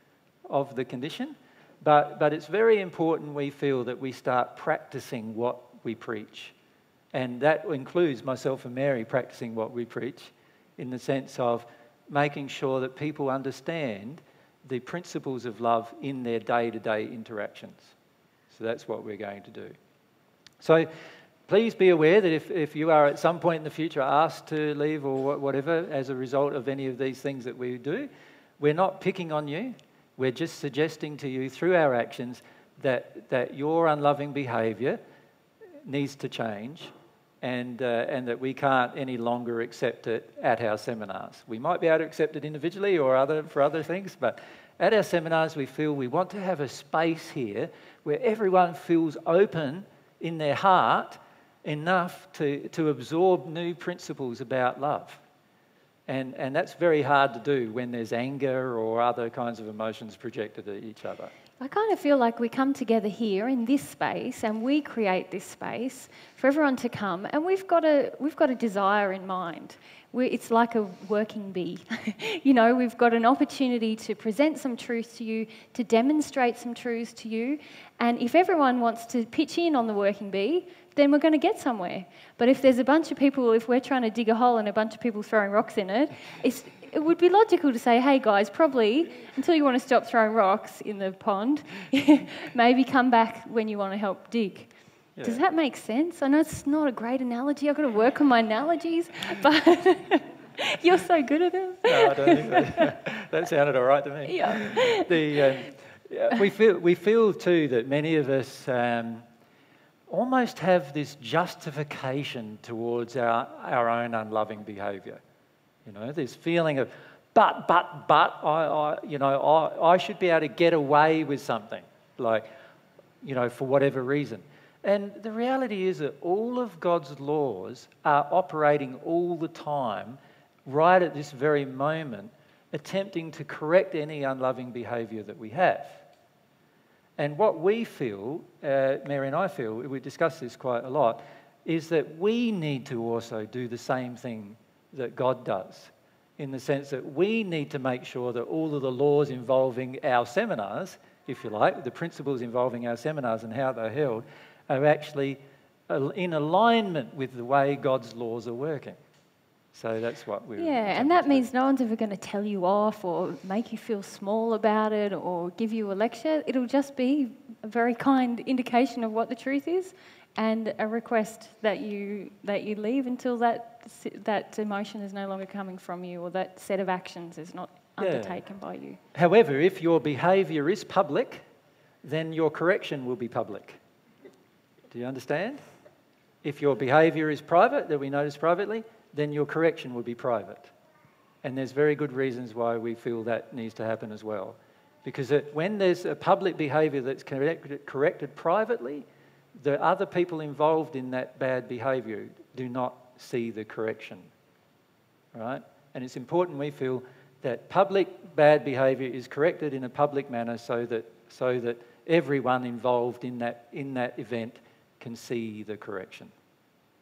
of the condition, but, but it's very important, we feel, that we start practicing what we preach. And that includes myself and Mary practicing what we preach in the sense of making sure that people understand the principles of love in their day-to-day interactions. So that's what we're going to do. So please be aware that if, if you are at some point in the future asked to leave or whatever as a result of any of these things that we do, we're not picking on you. We're just suggesting to you through our actions that, that your unloving behaviour needs to change and, uh, and that we can't any longer accept it at our seminars. We might be able to accept it individually or other for other things, but at our seminars we feel we want to have a space here where everyone feels open in their heart enough to, to absorb new principles about love. And, and that's very hard to do when there's anger or other kinds of emotions projected at each other. I kind of feel like we come together here in this space and we create this space for everyone to come, and we've got a, we've got a desire in mind. We're, it's like a working bee. You know, we've got an opportunity to present some truth to you, to demonstrate some truths to you, and if everyone wants to pitch in on the working bee, then we're going to get somewhere. But if there's a bunch of people, if we're trying to dig a hole and a bunch of people throwing rocks in it, it's, it would be logical to say, hey guys, probably until you want to stop throwing rocks in the pond, maybe come back when you want to help dig. Yeah. Does that make sense? I know it's not a great analogy. I've got to work on my analogies, but you're so good at them. No, I don't think that. That sounded all right to me. Yeah. The, um, we feel we feel too that many of us um, almost have this justification towards our, our own unloving behaviour. You know, this feeling of, but, but, but, I, I you know, I, I should be able to get away with something, like, you know, for whatever reason. And the reality is that all of God's laws are operating all the time, right at this very moment, attempting to correct any unloving behaviour that we have. And what we feel, uh, Mary and I feel, we discuss this quite a lot, is that we need to also do the same thing that God does, in the sense that we need to make sure that all of the laws involving our seminars, if you like, the principles involving our seminars and how they're held, are actually in alignment with the way God's laws are working. So that's what we're... Yeah, and that means no one's ever going to tell you off or make you feel small about it or give you a lecture. It'll just be a very kind indication of what the truth is and a request that you that you leave until that that emotion is no longer coming from you or that set of actions is not Yeah. undertaken by you. However, if your behaviour is public, then your correction will be public. Do you understand? If your behaviour is private, that we notice privately, then your correction will be private. And there's very good reasons why we feel that needs to happen as well. Because it, when there's a public behaviour that's corrected, corrected privately, the other people involved in that bad behaviour do not see the correction, right? And it's important, we feel, that public bad behaviour is corrected in a public manner so that so that everyone involved in that in that event can see the correction.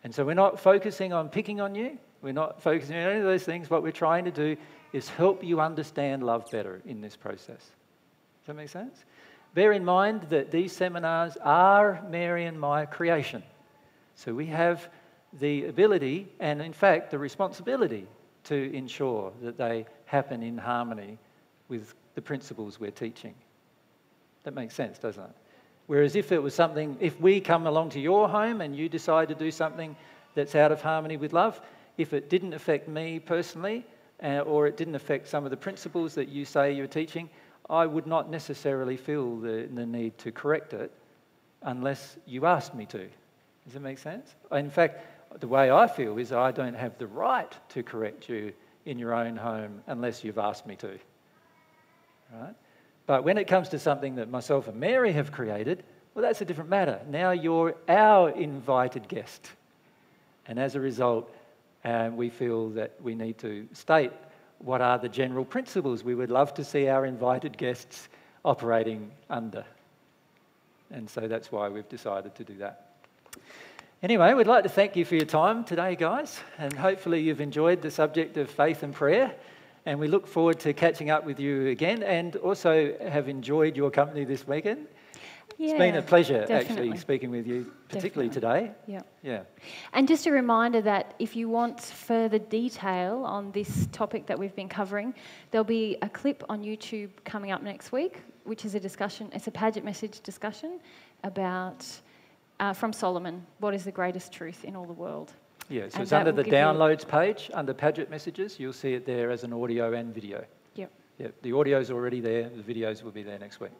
And so we're not focusing on picking on you. We're not focusing on any of those things. What we're trying to do is help you understand love better in this process. Does that make sense? Bear in mind that these seminars are Mary and my creation. So we have the ability and, in fact, the responsibility to ensure that they happen in harmony with the principles we're teaching. That makes sense, doesn't it? Whereas if it was something, if we come along to your home and you decide to do something that's out of harmony with love, if it didn't affect me personally, uh, or it didn't affect some of the principles that you say you're teaching, I would not necessarily feel the, the need to correct it unless you asked me to. Does that make sense? In fact, the way I feel is I don't have the right to correct you in your own home unless you've asked me to. Right? But when it comes to something that myself and Mary have created, well, that's a different matter. Now you're our invited guest. And as a result, um, we feel that we need to state what are the general principles we would love to see our invited guests operating under. And so that's why we've decided to do that. Anyway, we'd like to thank you for your time today, guys, and hopefully you've enjoyed the subject of faith and prayer, and we look forward to catching up with you again and also have enjoyed your company this weekend. Yeah, it's been a pleasure definitely. actually speaking with you, particularly today. Yeah. Yeah. And just a reminder that if you want further detail on this topic that we've been covering, there'll be a clip on YouTube coming up next week, which is a discussion, it's a Paget message discussion about, uh, from Solomon, what is the greatest truth in all the world. Yeah, so And it's that under will the give you- downloads page, under Paget messages. You'll see it there as an audio and video. Yep. Yep. The audio's already there. The videos will be there next week.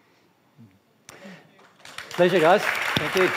Pleasure, guys. Thank you.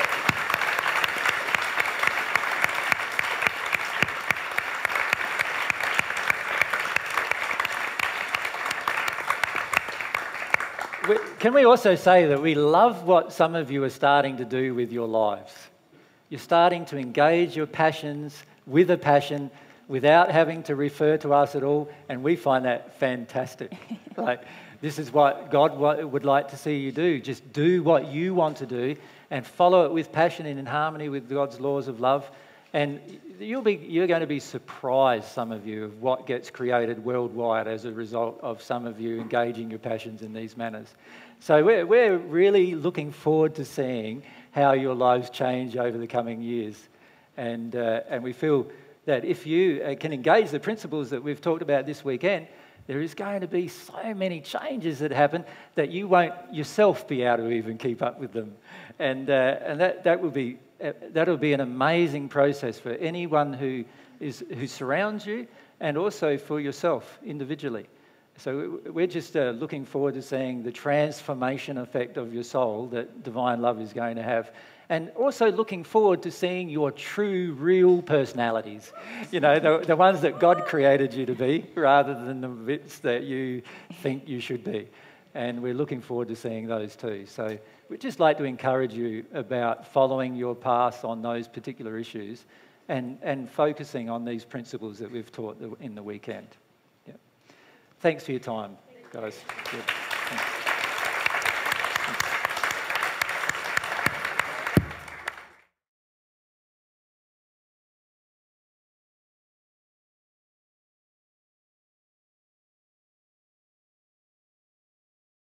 We- Can we also say that we love what some of you are starting to do with your lives? You're starting to engage your passions with a passion without having to refer to us at all, and we find that fantastic. Like, this is what God would like to see you do. Just do what you want to do and follow it with passion and in harmony with God's laws of love. And you'll be, you're going to be surprised, some of you, of what gets created worldwide as a result of some of you engaging your passions in these manners. So we're, we're really looking forward to seeing how your lives change over the coming years. And, uh, and we feel that if you uh, can engage the principles that we've talked about this weekend, there is going to be so many changes that happen that you won't yourself be able to even keep up with them. And, uh, and that, that will be, uh, that'll be an amazing process for anyone who, is, who surrounds you and also for yourself individually. So we're just uh, looking forward to seeing the transformation effect of your soul that divine love is going to have. And also looking forward to seeing your true, real personalities. You know, the, the ones that God created you to be rather than the bits that you think you should be. And we're looking forward to seeing those too. So we'd just like to encourage you about following your path on those particular issues and, and focusing on these principles that we've taught in the weekend. Yeah. Thanks for your time, guys. Good. Thanks.